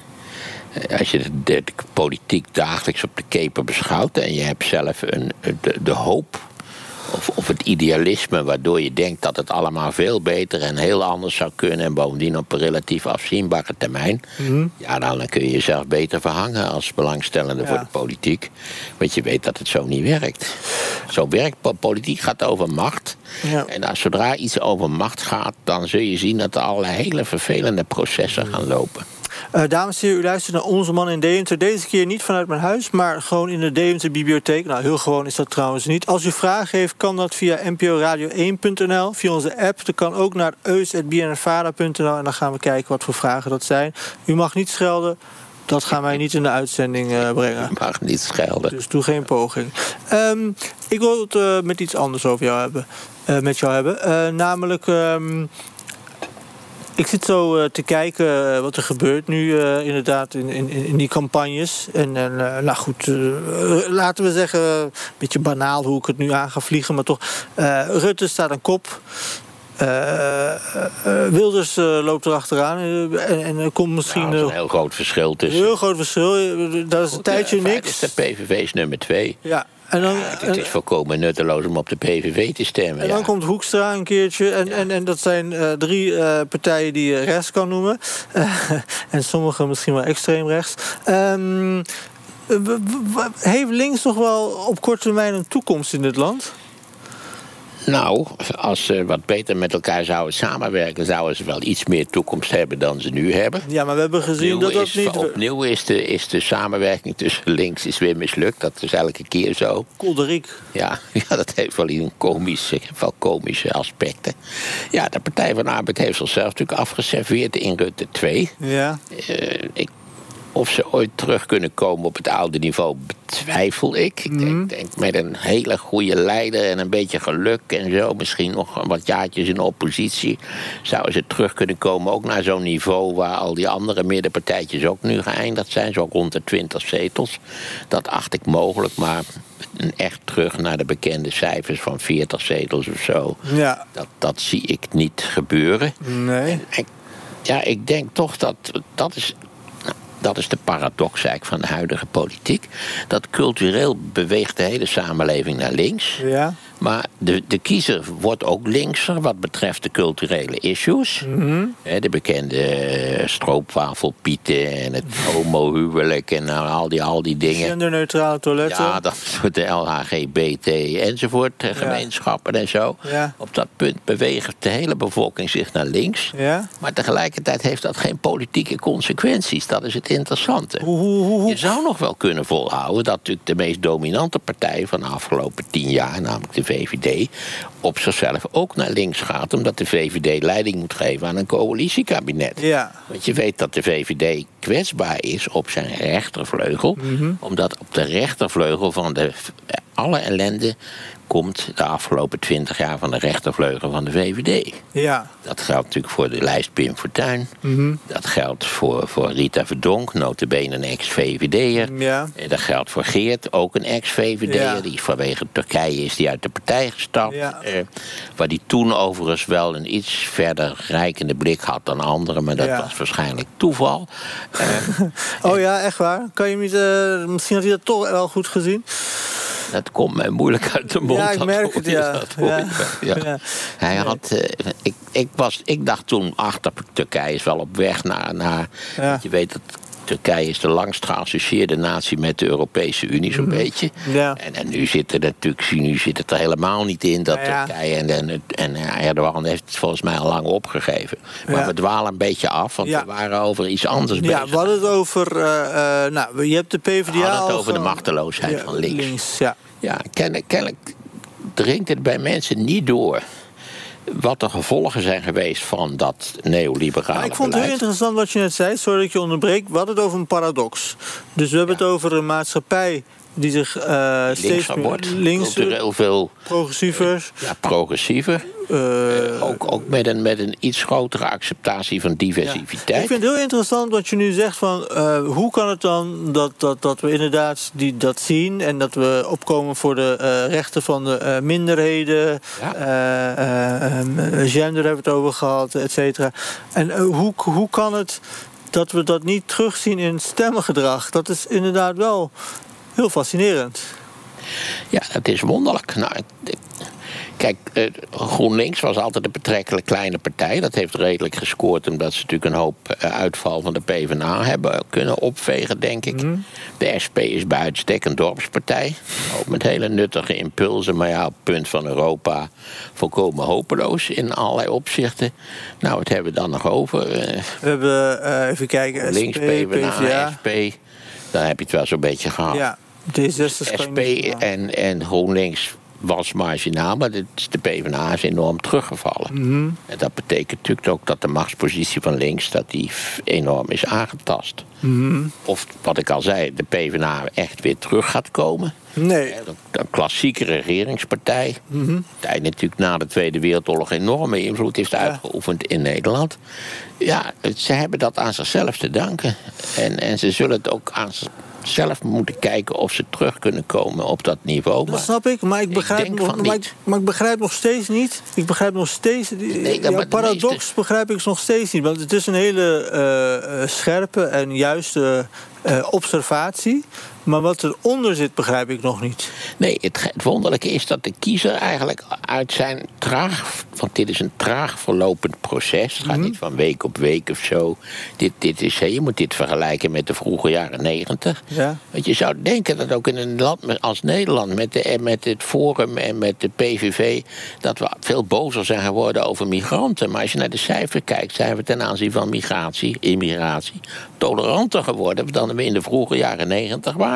de politiek dagelijks op de keper beschouwt en je hebt zelf de hoop of het idealisme waardoor je denkt dat het allemaal veel beter en heel anders zou kunnen en bovendien op een relatief afzienbare termijn, ja, dan kun je jezelf beter verhangen als belangstellende voor de politiek. Want je weet dat het zo niet werkt. Zo werkt politiek, gaat over macht. Ja. En zodra iets over macht gaat, dan zul je zien dat er allerlei hele vervelende processen gaan lopen. Dames en heren, u luistert naar Onze Man in Deventer. Deze keer niet vanuit mijn huis, maar gewoon in de Deventer Bibliotheek. Nou, heel gewoon is dat trouwens niet. Als u vragen heeft, kan dat via nporadio1.nl, via onze app. Dat kan ook naar eus@bnnvara.nl en dan gaan we kijken wat voor vragen dat zijn. U mag niet schelden. Dat gaan wij niet in de uitzending brengen. Je mag niet schelden. Dus doe geen poging. Ik wil het met iets anders over jou hebben. Met jou hebben. Namelijk... ik zit zo te kijken wat er gebeurt nu inderdaad in die campagnes. En nou goed, laten we zeggen, een beetje banaal hoe ik het nu aan ga vliegen. Maar toch, Rutte staat aan kop. Wilders loopt erachteraan. En er komt misschien... Nou, er is een heel groot verschil tussen. Een heel groot verschil. Daar is een tijdje niks. Is de PVV's nummer 2. Ja. En dan, het is volkomen nutteloos om op de PVV te stemmen. En dan komt Hoekstra een keertje. En dat zijn 3 partijen die je rechts kan noemen. En sommige misschien wel extreem rechts. Heeft links toch wel op korte termijn een toekomst in dit land? Nou, als ze wat beter met elkaar zouden samenwerken, zouden ze wel iets meer toekomst hebben dan ze nu hebben. Ja, maar we hebben gezien dat niet... Opnieuw is de samenwerking tussen links is weer mislukt. Dat is elke keer zo. Kolderiek. Ja, dat heeft wel een komische aspecten. Ja, de Partij van de Arbeid heeft zichzelf natuurlijk afgeserveerd in Rutte 2. Ja. Of ze ooit terug kunnen komen op het oude niveau, betwijfel ik. Ik denk met een hele goede leider en een beetje geluk en zo, misschien nog wat jaartjes in de oppositie, zouden ze terug kunnen komen ook naar zo'n niveau waar al die andere middenpartijtjes ook nu geëindigd zijn, zo rond de 20 zetels. Dat acht ik mogelijk, maar echt terug naar de bekende cijfers van 40 zetels of zo. Ja. Dat zie ik niet gebeuren. Nee. Ik denk toch dat is de paradox eigenlijk van de huidige politiek. Dat cultureel beweegt de hele samenleving naar links. Ja. Maar de kiezer wordt ook linkser wat betreft de culturele issues. De bekende stroopwafelpieten en het homohuwelijk en al die dingen. Genderneutrale toiletten. Ja, dat soort de LHGBT enzovoort, gemeenschappen en zo. Ja. Op dat punt beweegt de hele bevolking zich naar links. Ja. Maar tegelijkertijd heeft dat geen politieke consequenties. Dat is het interessante. Je zou nog wel kunnen volhouden dat natuurlijk de meest dominante partij van de afgelopen 10 jaar, namelijk de VVD, op zichzelf ook naar links gaat, omdat de VVD leiding moet geven aan een coalitiekabinet. Ja. Want je weet dat de VVD kwetsbaar is op zijn rechtervleugel, omdat op de rechtervleugel van alle ellende komt de afgelopen 20 jaar van de rechtervleugel van de VVD. Ja. Dat geldt natuurlijk voor de lijst Pim Fortuyn. Dat geldt voor Rita Verdonk, nota bene een ex-VVD'er. Ja. Dat geldt voor Geert, ook een ex-VVD'er. Ja. Die vanwege Turkije is die uit de partij gestapt. Ja. Waar die toen overigens wel een iets verder reikende blik had dan anderen. Maar dat was waarschijnlijk toeval. Oh ja, echt waar? Kan je niet, misschien had hij dat toch wel goed gezien? Dat komt mij moeilijk uit de mond. Ja, ik merk het, ja. Hij had... Ik dacht toen, Turkije is wel op weg naar je weet dat Turkije is de langst geassocieerde natie met de Europese Unie, zo'n beetje. Ja. En nu zit er natuurlijk er helemaal niet in dat Turkije en Erdogan heeft het volgens mij al lang opgegeven. Maar we dwalen een beetje af, want we waren over iets anders bezig. Ja, we hadden het over... je hebt de PvdA... We hadden het over de machteloosheid van links. Ja, kennelijk dringt het bij mensen niet door wat de gevolgen zijn geweest van dat neoliberale beleid. Ik vond het heel interessant wat je net zei, sorry dat ik je onderbreek. We hadden het over een paradox. Dus we hebben het over een maatschappij die zich steeds wordt. Links, cultureel veel progressiever. Progressiever. Ook met een iets grotere acceptatie van diversiteit. Ik vind het heel interessant wat je nu zegt van hoe kan het dan dat we inderdaad dat zien en dat we opkomen voor de rechten van de minderheden, gender hebben we het over gehad, et cetera. En hoe kan het dat we dat niet terugzien in stemmengedrag? Dat is inderdaad wel heel fascinerend. Ja, het is wonderlijk. Nou, kijk, GroenLinks was altijd een betrekkelijk kleine partij. Dat heeft redelijk gescoord omdat ze natuurlijk een hoop uitval van de PvdA hebben kunnen opvegen, denk ik. De SP is bij uitstek een dorpspartij. Ook met hele nuttige impulsen, maar ja, op het punt van Europa volkomen hopeloos in allerlei opzichten. Nou, wat hebben we dan nog over? We hebben, even kijken, links, PvdA, SP. Dan heb je het wel zo'n beetje gehad. Ja, D66 SP en GroenLinks was marginaal, maar de PvdA is enorm teruggevallen. En dat betekent natuurlijk ook dat de machtspositie van links die enorm is aangetast. Of wat ik al zei, de PvdA echt weer terug gaat komen. Nee. Een klassieke regeringspartij. Die natuurlijk na de Tweede Wereldoorlog enorme invloed heeft uitgeoefend in Nederland. Ja, ze hebben dat aan zichzelf te danken. En ze zullen het ook aan zelf moeten kijken of ze terug kunnen komen op dat niveau. Dat snap ik, maar ik begrijp nog steeds niet. Ik begrijp nog steeds. Jouw paradox begrijp ik nog steeds niet. Want het is een hele scherpe en juiste observatie. Maar wat eronder zit, begrijp ik nog niet. Nee, het wonderlijke is dat de kiezer eigenlijk uit zijn want dit is een traag verlopend proces. Het gaat niet van week op week of zo. Je moet dit vergelijken met de vroege jaren 90. Ja. Want je zou denken dat ook in een land als Nederland, met het Forum en met de PVV, dat we veel bozer zijn geworden over migranten. Maar als je naar de cijfers kijkt, zijn we ten aanzien van immigratie, toleranter geworden dan we in de vroege jaren 90 waren.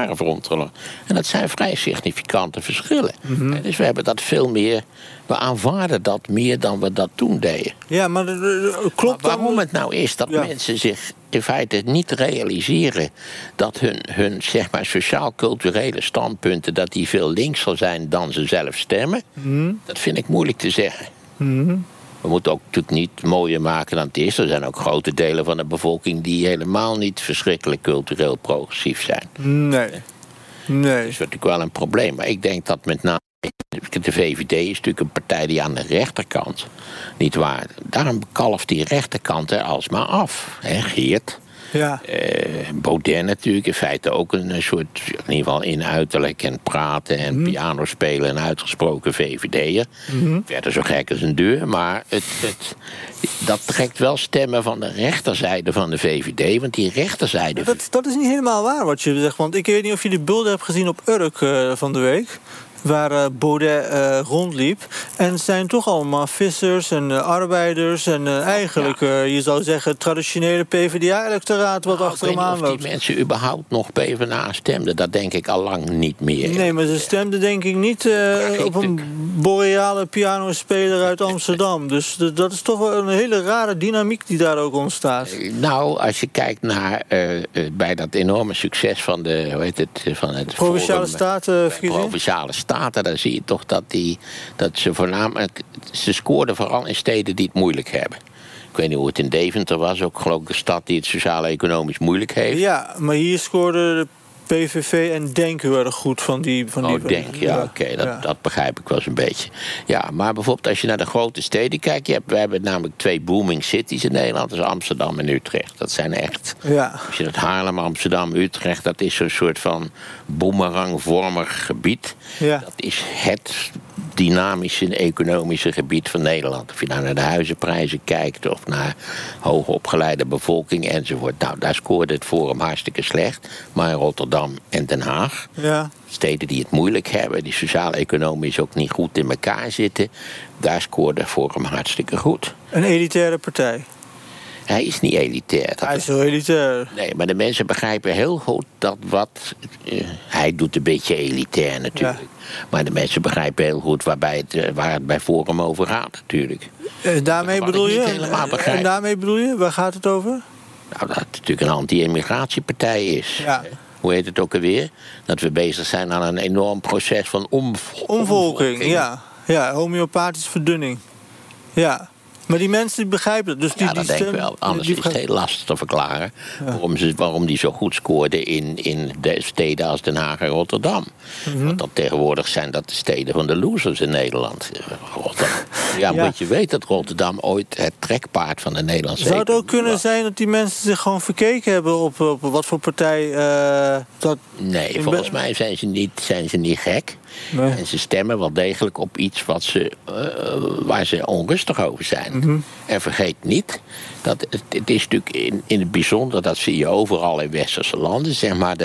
En dat zijn vrij significante verschillen. Dus we hebben dat veel meer. We aanvaarden dat meer dan we dat toen deden. Ja, maar klopt. Maar waarom het nou is dat mensen zich in feite niet realiseren dat hun zeg maar sociaal-culturele standpunten, dat die veel linkser zijn dan ze zelf stemmen, dat vind ik moeilijk te zeggen. We moeten ook natuurlijk niet mooier maken dan het is. Er zijn ook grote delen van de bevolking die helemaal niet verschrikkelijk cultureel progressief zijn. Nee. Dat is natuurlijk wel een probleem. Maar ik denk dat met name de VVD is natuurlijk een partij die aan de rechterkant, niet waar. Daarom kalft die rechterkant er alsmaar af. Geert. Ja. Baudet natuurlijk, in feite ook een soort, in ieder geval in uiterlijk en praten en piano spelen en uitgesproken VVD'er. Verder zo gek als een deur, maar dat trekt wel stemmen van de rechterzijde van de VVD, want die rechterzijde... Dat is niet helemaal waar wat je zegt, want ik weet niet of je die beelden hebt gezien op Urk van de week, waar Baudet rondliep. En het zijn toch allemaal vissers en arbeiders en eigenlijk, je zou zeggen, traditionele PvdA-electoraat wat achter hem aanloopt. Of die mensen überhaupt nog PvdA stemden, dat denk ik al lang niet meer. Nee, maar ze stemden denk ik niet op een boreale pianospeler uit Amsterdam. Dus dat is toch wel een hele rare dynamiek die daar ook ontstaat. Nou, als je kijkt naar bij dat enorme succes van van het Provinciale Statenverkiezingen. Provinciale Staten. resultaten, dan zie je toch dat ze voornamelijk... Ze scoorden vooral in steden die het moeilijk hebben. Ik weet niet hoe het in Deventer was, ook geloof ik een stad die het sociaal-economisch moeilijk heeft. Ja, maar hier scoorden de PVV en Denk heel erg goed van die... Denk, ja, oké, dat begrijp ik wel eens een beetje. Ja, maar bijvoorbeeld als je naar de grote steden kijkt... We hebben namelijk 2 booming cities in Nederland, dat is Amsterdam en Utrecht. Dat zijn echt... Ja. Als je dat Haarlem, Amsterdam, Utrecht... dat is zo'n soort van boemerangvormig gebied. Ja. Dat is het dynamische economische gebied van Nederland. Of je nou naar de huizenprijzen kijkt... of naar hoogopgeleide bevolking enzovoort. Nou, daar scoorde het Forum hartstikke slecht. Maar in Rotterdam en Den Haag... Ja. Steden die het moeilijk hebben... die sociaal-economisch ook niet goed in elkaar zitten... daar scoorde het Forum hartstikke goed. Een elitaire partij. Hij is niet elitair. Hij is wel elitair. Nee, maar de mensen begrijpen heel goed dat wat... hij doet een beetje elitair natuurlijk. Ja. Maar de mensen begrijpen heel goed waar het bij Forum over gaat natuurlijk. Daarmee bedoel je? En daarmee bedoel je? Waar gaat het over? Nou, dat het natuurlijk een anti-immigratiepartij is. Ja. Hoe heet het ook alweer? Dat we bezig zijn aan een enorm proces van omvolking. Ja, homeopathische verdunning. Ja. Maar die mensen die begrijpen het. Dus dat denk ik wel. Anders is het heel lastig te verklaren... waarom die zo goed scoorden in de steden als Den Haag en Rotterdam. Want dat tegenwoordig zijn dat de steden van de losers in Nederland. Want je weet dat Rotterdam ooit het trekpaard van de Nederlandse Zou het ook kunnen zijn dat die mensen zich gewoon verkeken hebben... op wat voor partij dat... Nee, volgens mij zijn ze niet gek. Nee. En ze stemmen wel degelijk op iets waar ze onrustig over zijn. En vergeet niet, dat het is natuurlijk in het bijzonder... dat zie je overal in westerse landen... zeg maar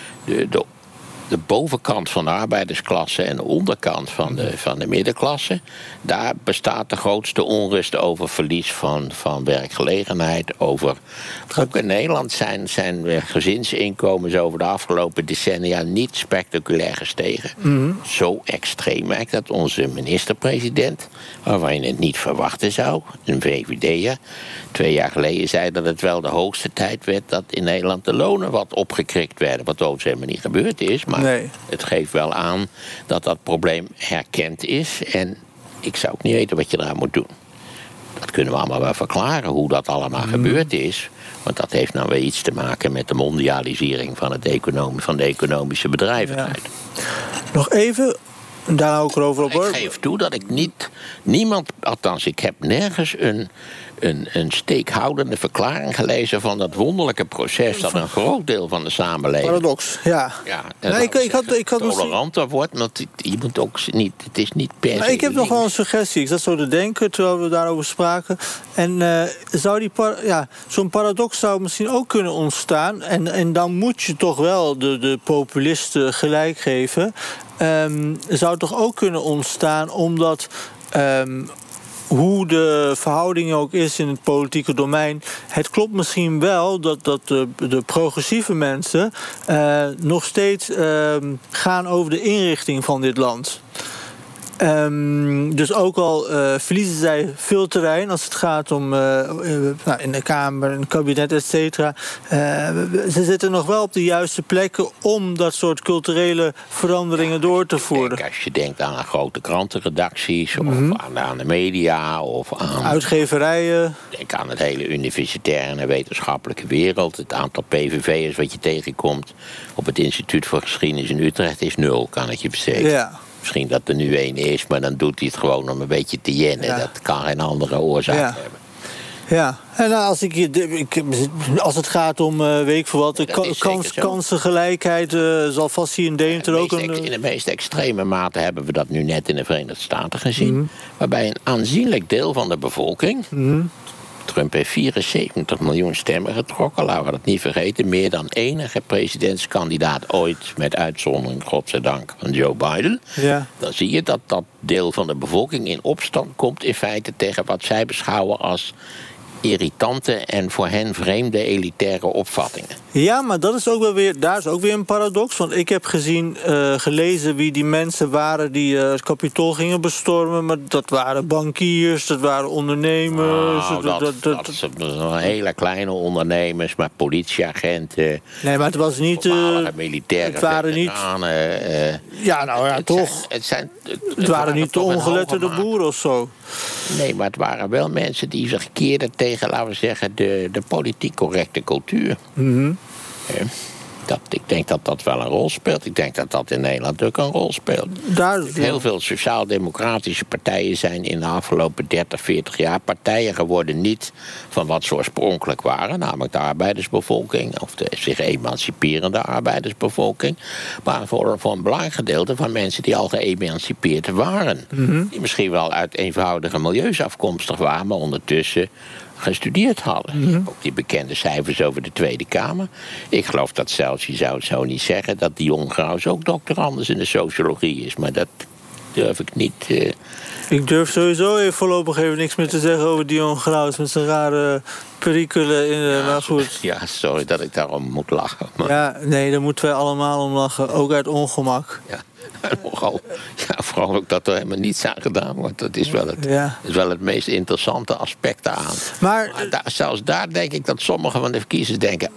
de bovenkant van de arbeidersklasse en de onderkant van de middenklasse... daar bestaat de grootste onrust over verlies van werkgelegenheid. Ook in Nederland zijn gezinsinkomens over de afgelopen decennia... niet spectaculair gestegen. Zo extreem werkt dat onze minister-president... waarvan je het niet verwachten zou, een VVD'er... 2 jaar geleden zei dat het wel de hoogste tijd werd... dat in Nederland de lonen wat opgekrikt werden. Wat overigens helemaal niet gebeurd is, maar het geeft wel aan dat dat probleem herkend is. En ik zou ook niet weten wat je eraan moet doen. Dat kunnen we allemaal wel verklaren, hoe dat allemaal gebeurd is. Want dat heeft nou weer iets te maken met de mondialisering van de economische bedrijvigheid. Ja. Nog even... Daar ook erover op, hoor. Ik geef toe dat ik niemand, althans ik heb nergens een steekhoudende verklaring gelezen van dat wonderlijke proces dat een groot deel van de samenleving... Paradox, ja. Ik had toleranter wordt, want je moet ook niet, het is niet per se... Ik heb nog wel een suggestie. Ik zat zo te denken terwijl we daarover spraken. En zo'n paradox zou misschien ook kunnen ontstaan. En dan moet je toch wel de populisten gelijk geven. Zou toch ook kunnen ontstaan omdat... hoe de verhouding ook is in het politieke domein... het klopt misschien wel dat de progressieve mensen... nog steeds gaan over de inrichting van dit land. Dus ook al verliezen zij veel terrein als het gaat om in de Kamer, in het kabinet, et cetera. Ze zitten nog wel op de juiste plekken om dat soort culturele veranderingen door te voeren. Als je denkt aan grote krantenredacties of aan de media of aan uitgeverijen. Denk aan het hele universitaire en wetenschappelijke wereld. Het aantal PVV'ers wat je tegenkomt op het Instituut voor Geschiedenis in Utrecht is 0, kan ik je verzekeren. Ja. Misschien dat er nu 1 is, maar dan doet hij het gewoon om een beetje te jennen. Ja. Dat kan geen andere oorzaak hebben. Ja, en als het gaat om, weet ik veel wat, kansengelijkheid, zal vast hier in Deventer ook een... In de meest extreme mate hebben we dat nu net in de Verenigde Staten gezien. Waarbij een aanzienlijk deel van de bevolking... Trump heeft 74 miljoen stemmen getrokken, laten we dat niet vergeten. Meer dan enige presidentskandidaat ooit, met uitzondering, godzijdank, van Joe Biden. Ja. Dan zie je dat dat deel van de bevolking in opstand komt in feite tegen wat zij beschouwen als irritante en voor hen vreemde elitaire opvattingen. Ja, maar dat is ook wel weer, daar is ook weer een paradox. Want ik heb gelezen wie die mensen waren die het Capitool gingen bestormen. Maar dat waren bankiers, dat waren ondernemers. Dat zijn hele kleine ondernemers, maar politieagenten. Nee, maar het was niet... militaire het waren veteranen. Toch. Het waren niet de ongeletterde boeren of zo. Nee, maar het waren wel mensen die zich keerden tegen, laten we zeggen, de politiek correcte cultuur. Mm-hmm. Ik denk dat dat wel een rol speelt. Ik denk dat dat in Nederland ook een rol speelt. Heel veel sociaal-democratische partijen zijn in de afgelopen 30, 40 jaar partijen geworden, niet van wat ze oorspronkelijk waren, namelijk de arbeidersbevolking, of de zich emanciperende arbeidersbevolking, maar voor een belangrijk gedeelte van mensen die al geëmancipeerd waren. Mm-hmm. Die misschien wel uit eenvoudige milieus afkomstig waren, maar ondertussen gestudeerd hadden. Mm-hmm. Ook die bekende cijfers over de Tweede Kamer. Ik geloof dat zelfs, je zou het zo niet zeggen, dat Dion Graus ook doctorandus in de sociologie is. Maar dat durf ik niet. Ik durf sowieso voorlopig even niks meer te zeggen over Dion Graus met zijn rare perikelen. Maar goed. Ja, sorry dat ik daarom moet lachen. Maar... Ja, nee, daar moeten wij allemaal om lachen. Ook uit ongemak. Ja. Vooral ook dat er helemaal niets aan gedaan wordt. Dat is wel het meest interessante aspect daaraan. Maar zelfs daar denk ik dat sommige van de verkiezers denken...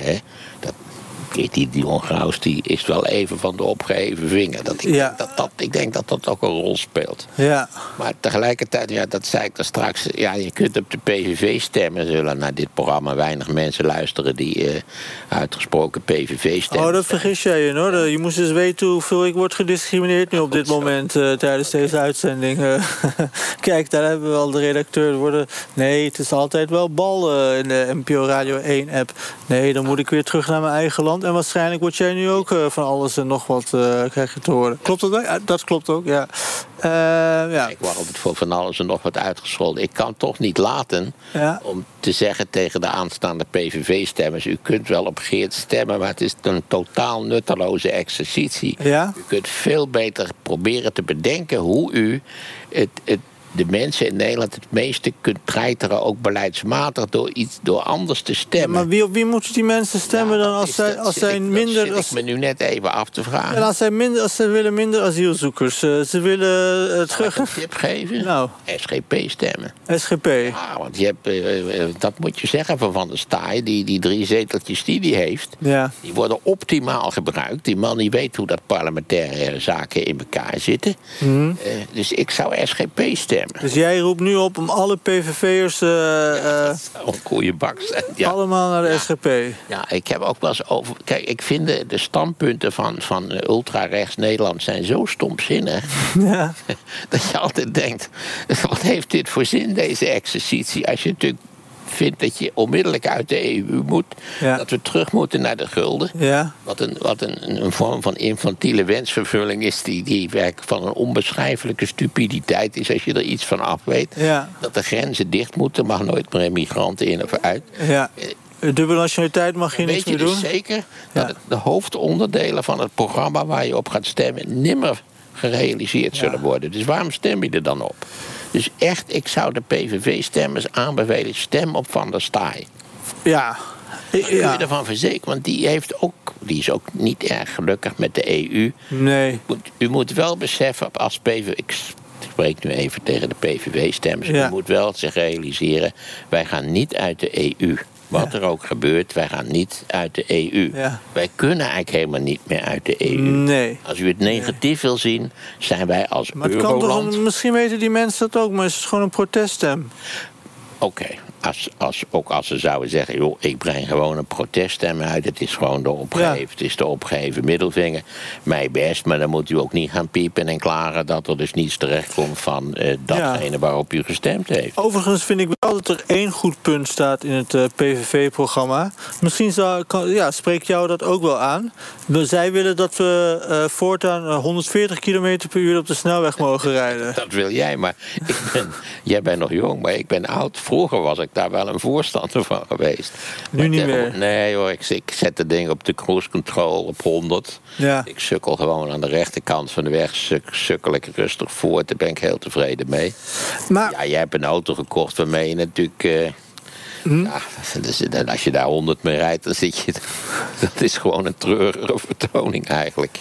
die Dion Graus die is wel even van de opgeheven vinger. Ik denk dat dat ook een rol speelt. Ja. Maar tegelijkertijd, dat zei ik daar straks... je kunt op de PVV stemmen. Zullen naar dit programma weinig mensen luisteren die uitgesproken PVV stemmen. Oh, dat vergis jij je, hoor. Je moest eens weten hoeveel ik word gediscrimineerd nu op dit moment tijdens deze uitzending. Kijk, daar hebben we al de redacteur. Nee, het is altijd wel bal in de NPO Radio 1-app. Nee, dan moet ik weer terug naar mijn eigen land. En waarschijnlijk word jij nu ook van alles en nog wat krijg je te horen. Klopt dat ook? Ja, dat klopt ook, ja. Ik word altijd voor van alles en nog wat uitgescholden. Ik kan toch niet laten om te zeggen tegen de aanstaande PVV-stemmers... u kunt wel op Geert stemmen, maar het is een totaal nutteloze exercitie. Ja? U kunt veel beter proberen te bedenken hoe u de mensen in Nederland het meeste kunt treiteren, ook beleidsmatig, door anders te stemmen. Maar wie moeten die mensen stemmen dan als zij minder... Dat zit ik me nu net even af te vragen. En als ze willen minder asielzoekers, ze willen terug... Een tip geven? Nou. SGP stemmen. SGP? Ja, want je hebt, dat moet je zeggen van der Staaij, die 3 zeteltjes die hij heeft, die worden optimaal gebruikt. Die man die weet hoe dat parlementaire zaken in elkaar zitten. Mm-hmm. Dus ik zou SGP stemmen. Dus jij roept nu op om alle PVV'ers... een goede bak zijn. Ja. Allemaal naar de SGP. Ja, ik heb ook wel eens over... Kijk, ik vind de standpunten van ultra-rechts Nederland zijn zo stomzinnig... Ja. Dat je altijd denkt, wat heeft dit voor zin, deze exercitie? Als je natuurlijk vindt dat je onmiddellijk uit de EU moet. Ja. Dat we terug moeten naar de gulden. Ja. Wat een vorm van infantiele wensvervulling is die werkelijk van een onbeschrijfelijke stupiditeit is als je er iets van af weet. Ja. Dat de grenzen dicht moeten, mag nooit meer migranten in of uit. Ja. Dubbele nationaliteit mag je niks meer doen. Weet je dus zeker dat de hoofdonderdelen van het programma waar je op gaat stemmen nimmer gerealiseerd zullen worden. Dus waarom stem je er dan op? Dus echt, ik zou de PVV-stemmers aanbevelen, stem op Van der Staaij. Ja. Kun je ervan verzekeren, want die is ook niet erg gelukkig met de EU. Nee. U moet wel beseffen, als PVV... Ik spreek nu even tegen de PVV-stemmers. U moet wel zich realiseren, wij gaan niet uit de EU. Wat er ook gebeurt, wij gaan niet uit de EU. Ja. Wij kunnen eigenlijk helemaal niet meer uit de EU. Nee. Als u het negatief wil zien, zijn wij als Euroland... Misschien weten die mensen dat ook, maar is het gewoon een proteststem? Oké. Ook als ze zouden zeggen, joh, ik breng gewoon een proteststem uit. Het is gewoon het is de opgeheven middelvinger. Mij best, maar dan moet u ook niet gaan piepen en klagen dat er dus niets terechtkomt van datgene waarop u gestemd heeft. Overigens vind ik wel dat er 1 goed punt staat in het PVV-programma. Misschien spreekt jou dat ook wel aan. Zij willen dat we voortaan 140 km per uur op de snelweg mogen rijden. Dat wil jij, maar jij bent nog jong, maar ik ben oud. Vroeger was ik daar wel een voorstander van geweest. Nu niet meer? Nee hoor, ik zet het ding op de cruise control op 100. Ja. Ik sukkel gewoon aan de rechterkant van de weg. Sukkel ik rustig voort. Daar ben ik heel tevreden mee. Maar... Ja, jij hebt een auto gekocht waarmee je natuurlijk Ja, als je daar 100 mee rijdt, dan zit je... Dat is gewoon een treurige vertoning eigenlijk.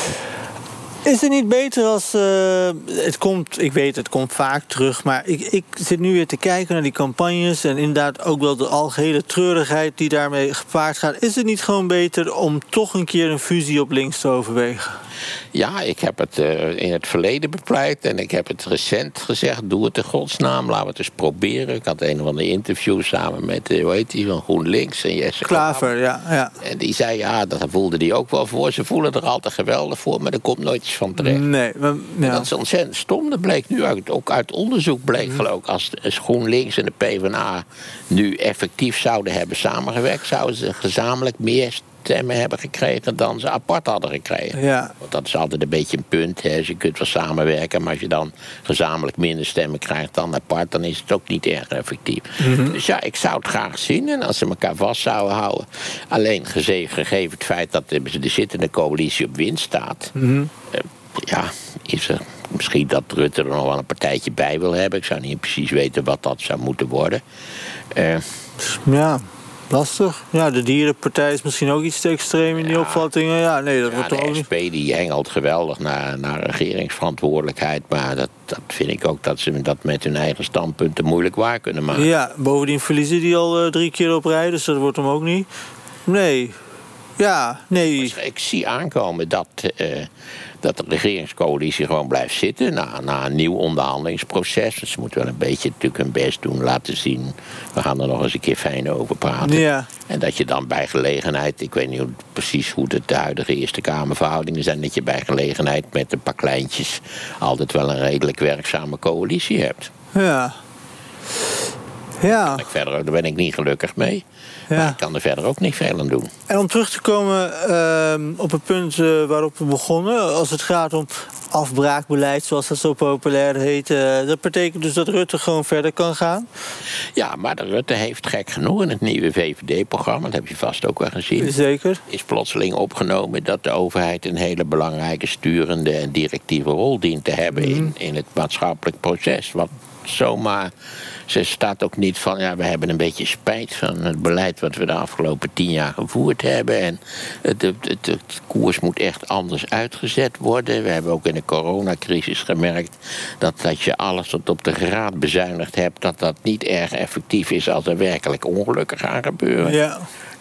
Is het niet beter als... het komt, ik weet, het komt vaak terug, maar ik zit nu weer te kijken naar die campagnes en inderdaad ook wel de algehele treurigheid die daarmee gepaard gaat. Is het niet gewoon beter om toch een keer een fusie op links te overwegen? Ja, ik heb het in het verleden bepleit en ik heb het recent gezegd, doe het in godsnaam, laten we het eens proberen. Ik had een van de interviews samen met, hoe heet die, van GroenLinks en Jesse Klaver, ja. En die zei, ja, dat voelde die ook wel voor. Ze voelen er altijd geweldig voor, maar er komt nooit iets van terecht. Nee, ja. Dat is ontzettend stom. Dat bleek nu ook uit onderzoek, geloof ik, als GroenLinks en de PvdA nu effectief zouden hebben samengewerkt, zouden ze gezamenlijk meer stemmen hebben gekregen dan ze apart hadden gekregen. Ja. Want dat is altijd een beetje een punt. Hè. Je kunt wel samenwerken, maar als je dan gezamenlijk minder stemmen krijgt dan apart, dan is het ook niet erg effectief. Dus ja, ik zou het graag zien en als ze elkaar vast zouden houden. Alleen gegeven het feit dat de zittende coalitie op winst staat, ja, is er misschien dat Rutte er nog wel een partijtje bij wil hebben. Ik zou niet precies weten wat dat zou moeten worden. Ja. Lastig. Ja, de dierenpartij is misschien ook iets te extreem in die opvattingen. Ja, nee, dat wordt ook de niet. SP die hengelt geweldig naar regeringsverantwoordelijkheid. Maar dat vind ik ook dat ze dat met hun eigen standpunten moeilijk waar kunnen maken. Ja, bovendien verliezen die al 3 keer op rij, dus dat wordt hem ook niet. Nee. Ja, nee. Ik zie aankomen dat de regeringscoalitie gewoon blijft zitten na een nieuw onderhandelingsproces. Dus ze moeten wel een beetje natuurlijk hun best doen, laten zien. We gaan er nog eens een keer fijn over praten. Ja. En dat je dan bij gelegenheid, ik weet niet precies hoe de huidige Eerste Kamerverhoudingen zijn, dat je bij gelegenheid met een paar kleintjes altijd wel een redelijk werkzame coalitie hebt. Ja. Ja. Daar ben ik niet gelukkig mee. Ja. Maar ik kan er verder ook niet veel aan doen. En om terug te komen op het punt waarop we begonnen, als het gaat om afbraakbeleid, zoals dat zo populair heet, dat betekent dus dat Rutte gewoon verder kan gaan? Ja, maar de Rutte heeft gek genoeg in het nieuwe VVD-programma, dat heb je vast ook wel gezien. Zeker. Is plotseling opgenomen dat de overheid een hele belangrijke sturende en directieve rol dient te hebben in het maatschappelijk proces. Wat zomaar. Ze staat ook niet van, ja, we hebben een beetje spijt van het beleid wat we de afgelopen 10 jaar gevoerd hebben. En de koers moet echt anders uitgezet worden. We hebben ook in de coronacrisis gemerkt dat je alles tot op de graad bezuinigd hebt, dat niet erg effectief is als er werkelijk ongelukken gaan gebeuren. Ja.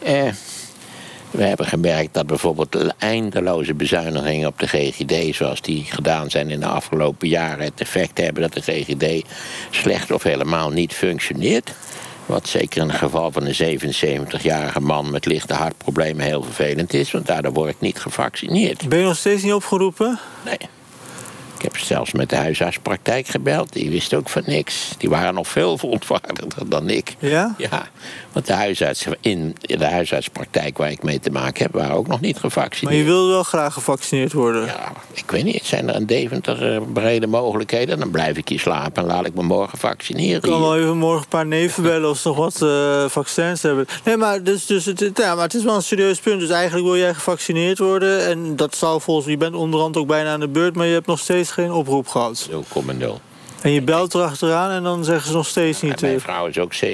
We hebben gemerkt dat bijvoorbeeld de eindeloze bezuinigingen op de GGD, zoals die gedaan zijn in de afgelopen jaren, het effect hebben dat de GGD slecht of helemaal niet functioneert. Wat zeker in het geval van een 77-jarige man met lichte hartproblemen heel vervelend is, want daardoor word ik niet gevaccineerd. Ben je nog steeds niet opgeroepen? Nee. Ik heb zelfs met de huisartspraktijk gebeld. Die wist ook van niks. Die waren nog veel verontwaardigder dan ik. Ja? Ja, want de huisartsen in de huisartspraktijk waar ik mee te maken heb, waren ook nog niet gevaccineerd. Maar je wil wel graag gevaccineerd worden? Ja, ik weet niet. Zijn er in Deventer brede mogelijkheden? Dan blijf ik hier slapen en laat ik me morgen vaccineren. Ik kan wel even morgen een paar neven bellen of ze nog wat vaccins hebben. Nee, maar, maar het is wel een serieus punt. Dus eigenlijk wil jij gevaccineerd worden. En dat zou volgens je bent onderhand ook bijna aan de beurt, maar je hebt nog steeds geen oproep gehad. 0,0. En je belt erachteraan en dan zeggen ze nog steeds niet. Mijn vrouw is ook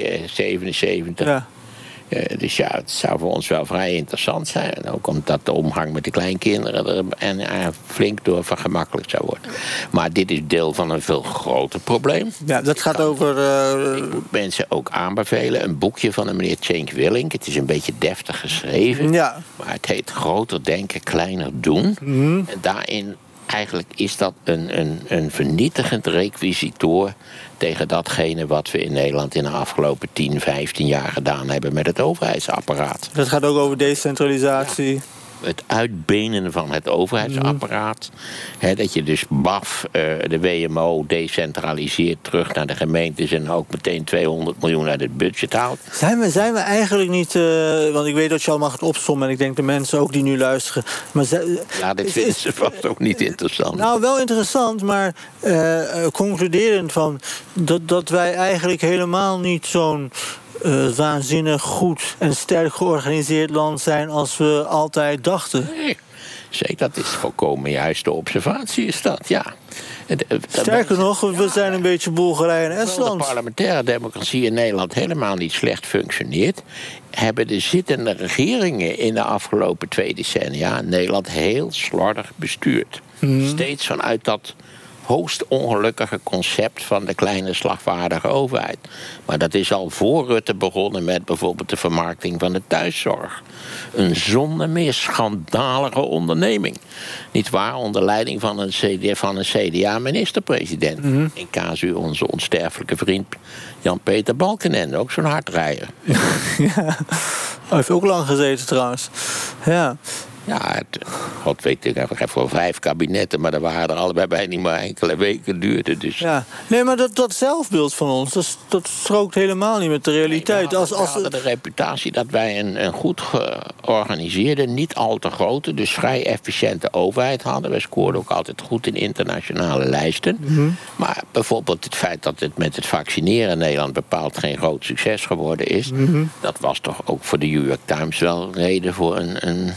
77. Ja. Dus ja, het zou voor ons wel vrij interessant zijn. En ook omdat de omgang met de kleinkinderen er flink door vergemakkelijkt zou worden. Maar dit is deel van een veel groter probleem. Ja, dat gaat over. Ik moet mensen ook aanbevelen. Een boekje van een meneer Cenk Willink. Het is een beetje deftig geschreven. Ja. Maar het heet Groter denken, kleiner doen. En daarin eigenlijk is dat een vernietigend requisitoor tegen datgene wat we in Nederland in de afgelopen 10, 15 jaar gedaan hebben met het overheidsapparaat. Dat gaat ook over decentralisatie. Ja. Het uitbenen van het overheidsapparaat. Dat je dus BAF, de WMO, decentraliseert terug naar de gemeentes en ook meteen 200 miljoen uit het budget haalt. Zijn we eigenlijk niet, want ik weet dat je allemaal gaat opsommen en ik denk de mensen ook die nu luisteren. Maar ja, dit vinden ze vast ook niet interessant. Nou, wel interessant, maar concluderend van dat wij eigenlijk helemaal niet zo'n waanzinnig goed en sterk georganiseerd land zijn als we altijd dachten. Nee, zeker, dat is volkomen juiste observatie, is dat, ja. Sterker nog, we zijn een beetje Bulgarije en Estland. De parlementaire democratie in Nederland helemaal niet slecht functioneert, hebben de zittende regeringen in de afgelopen 2 decennia Nederland heel slordig bestuurd. Steeds vanuit dat hoogst ongelukkige concept van de kleine slagvaardige overheid. Maar dat is al voor Rutte begonnen met bijvoorbeeld de vermarkting van de thuiszorg. Een zonder meer schandalige onderneming. Niet waar, onder leiding van een CDA-minister-president. In casu onze onsterfelijke vriend Jan-Peter Balkenende, ook zo'n hardrijder. Ja, hij heeft ook lang gezeten trouwens. Ja. Ja, God weet ik, voor 5 kabinetten, maar dat waren er allebei bij niet maar enkele weken duurde. Dus. Ja. Nee, maar dat zelfbeeld van ons, dat strookt helemaal niet met de realiteit. Nee, we hadden de reputatie dat wij een goed georganiseerde, niet al te grote, dus vrij efficiënte overheid hadden. We scoorden ook altijd goed in internationale lijsten. Maar bijvoorbeeld het feit dat het met het vaccineren in Nederland bepaald geen groot succes geworden is, dat was toch ook voor de New York Times wel reden voor een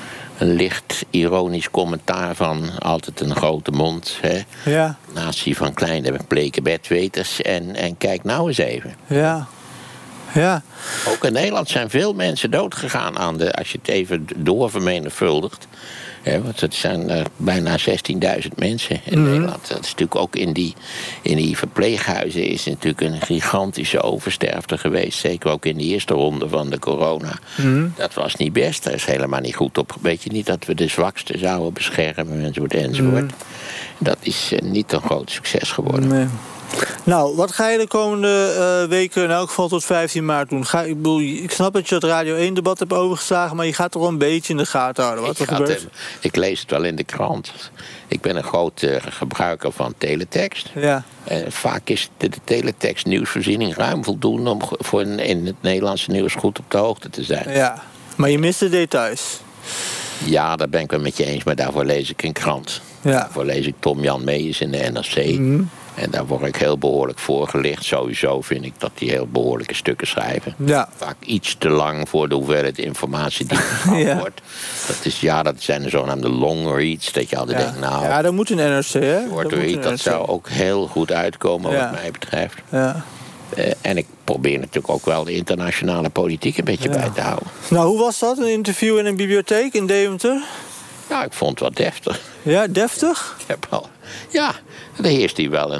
licht ironisch commentaar van altijd een grote mond. Hè? Ja. Natie van kleine bleke bedweters. En kijk nou eens even. Ja. Ja. Ook in Nederland zijn veel mensen doodgegaan aan als je het even doorvermenigvuldigt. Want het zijn bijna 16.000 mensen in Nederland. Dat is natuurlijk ook in die verpleeghuizen is natuurlijk een gigantische oversterfte geweest. Zeker ook in de eerste ronde van de corona. Dat was niet best. Daar is helemaal niet goed op. Weet je niet dat we de zwaksten zouden beschermen enzovoort. Dat is niet een groot succes geworden. Nee. Nou, wat ga je de komende weken in elk geval tot 15 maart doen? Ik snap dat je het Radio 1-debat hebt overgeslagen, maar je gaat toch wel een beetje in de gaten houden wat er gebeurt. Ik lees het wel in de krant. Ik ben een groot gebruiker van teletext. Ja. Vaak is de teletext nieuwsvoorziening ruim voldoende om in het Nederlandse nieuws goed op de hoogte te zijn. Ja, maar je mist de details. Ja, dat ben ik wel met je eens, maar daarvoor lees ik een krant. Ja. Daarvoor lees ik Tom Jan Meijers in de NRC. En daar word ik heel behoorlijk voorgelicht. Sowieso vind ik dat die heel behoorlijke stukken schrijven. Ja. Vaak iets te lang voor de hoeveelheid informatie die gehaald wordt. Dat zijn de zogenaamde long reads. Dat je altijd denkt, nou... Ja, dat moet een NRC, hè? Dat zou ook heel goed uitkomen wat mij betreft. Ja. En ik probeer natuurlijk ook wel de internationale politiek een beetje bij te houden. Nou, hoe was dat? Een interview in een bibliotheek in Deventer? Ja, ik vond het wel deftig. Ja, deftig? Ja, er heerst hier wel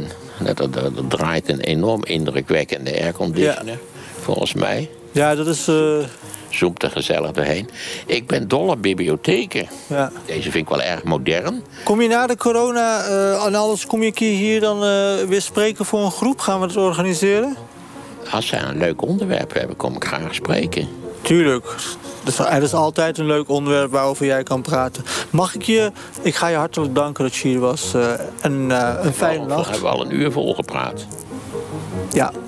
er draait een enorm indrukwekkende airconditioner, volgens mij. Ja, dat is... Zoomt er gezellig doorheen. Ik ben dol op bibliotheken. Ja. Deze vind ik wel erg modern. Kom je na de corona en alles, kom je hier dan weer spreken voor een groep? Gaan we het organiseren? Als zij een leuk onderwerp hebben, kom ik graag spreken. Tuurlijk. Het is altijd een leuk onderwerp waarover jij kan praten. Ik ga je hartelijk danken dat je hier was. Een fijne nacht. We hebben al een uur vol gepraat. Ja.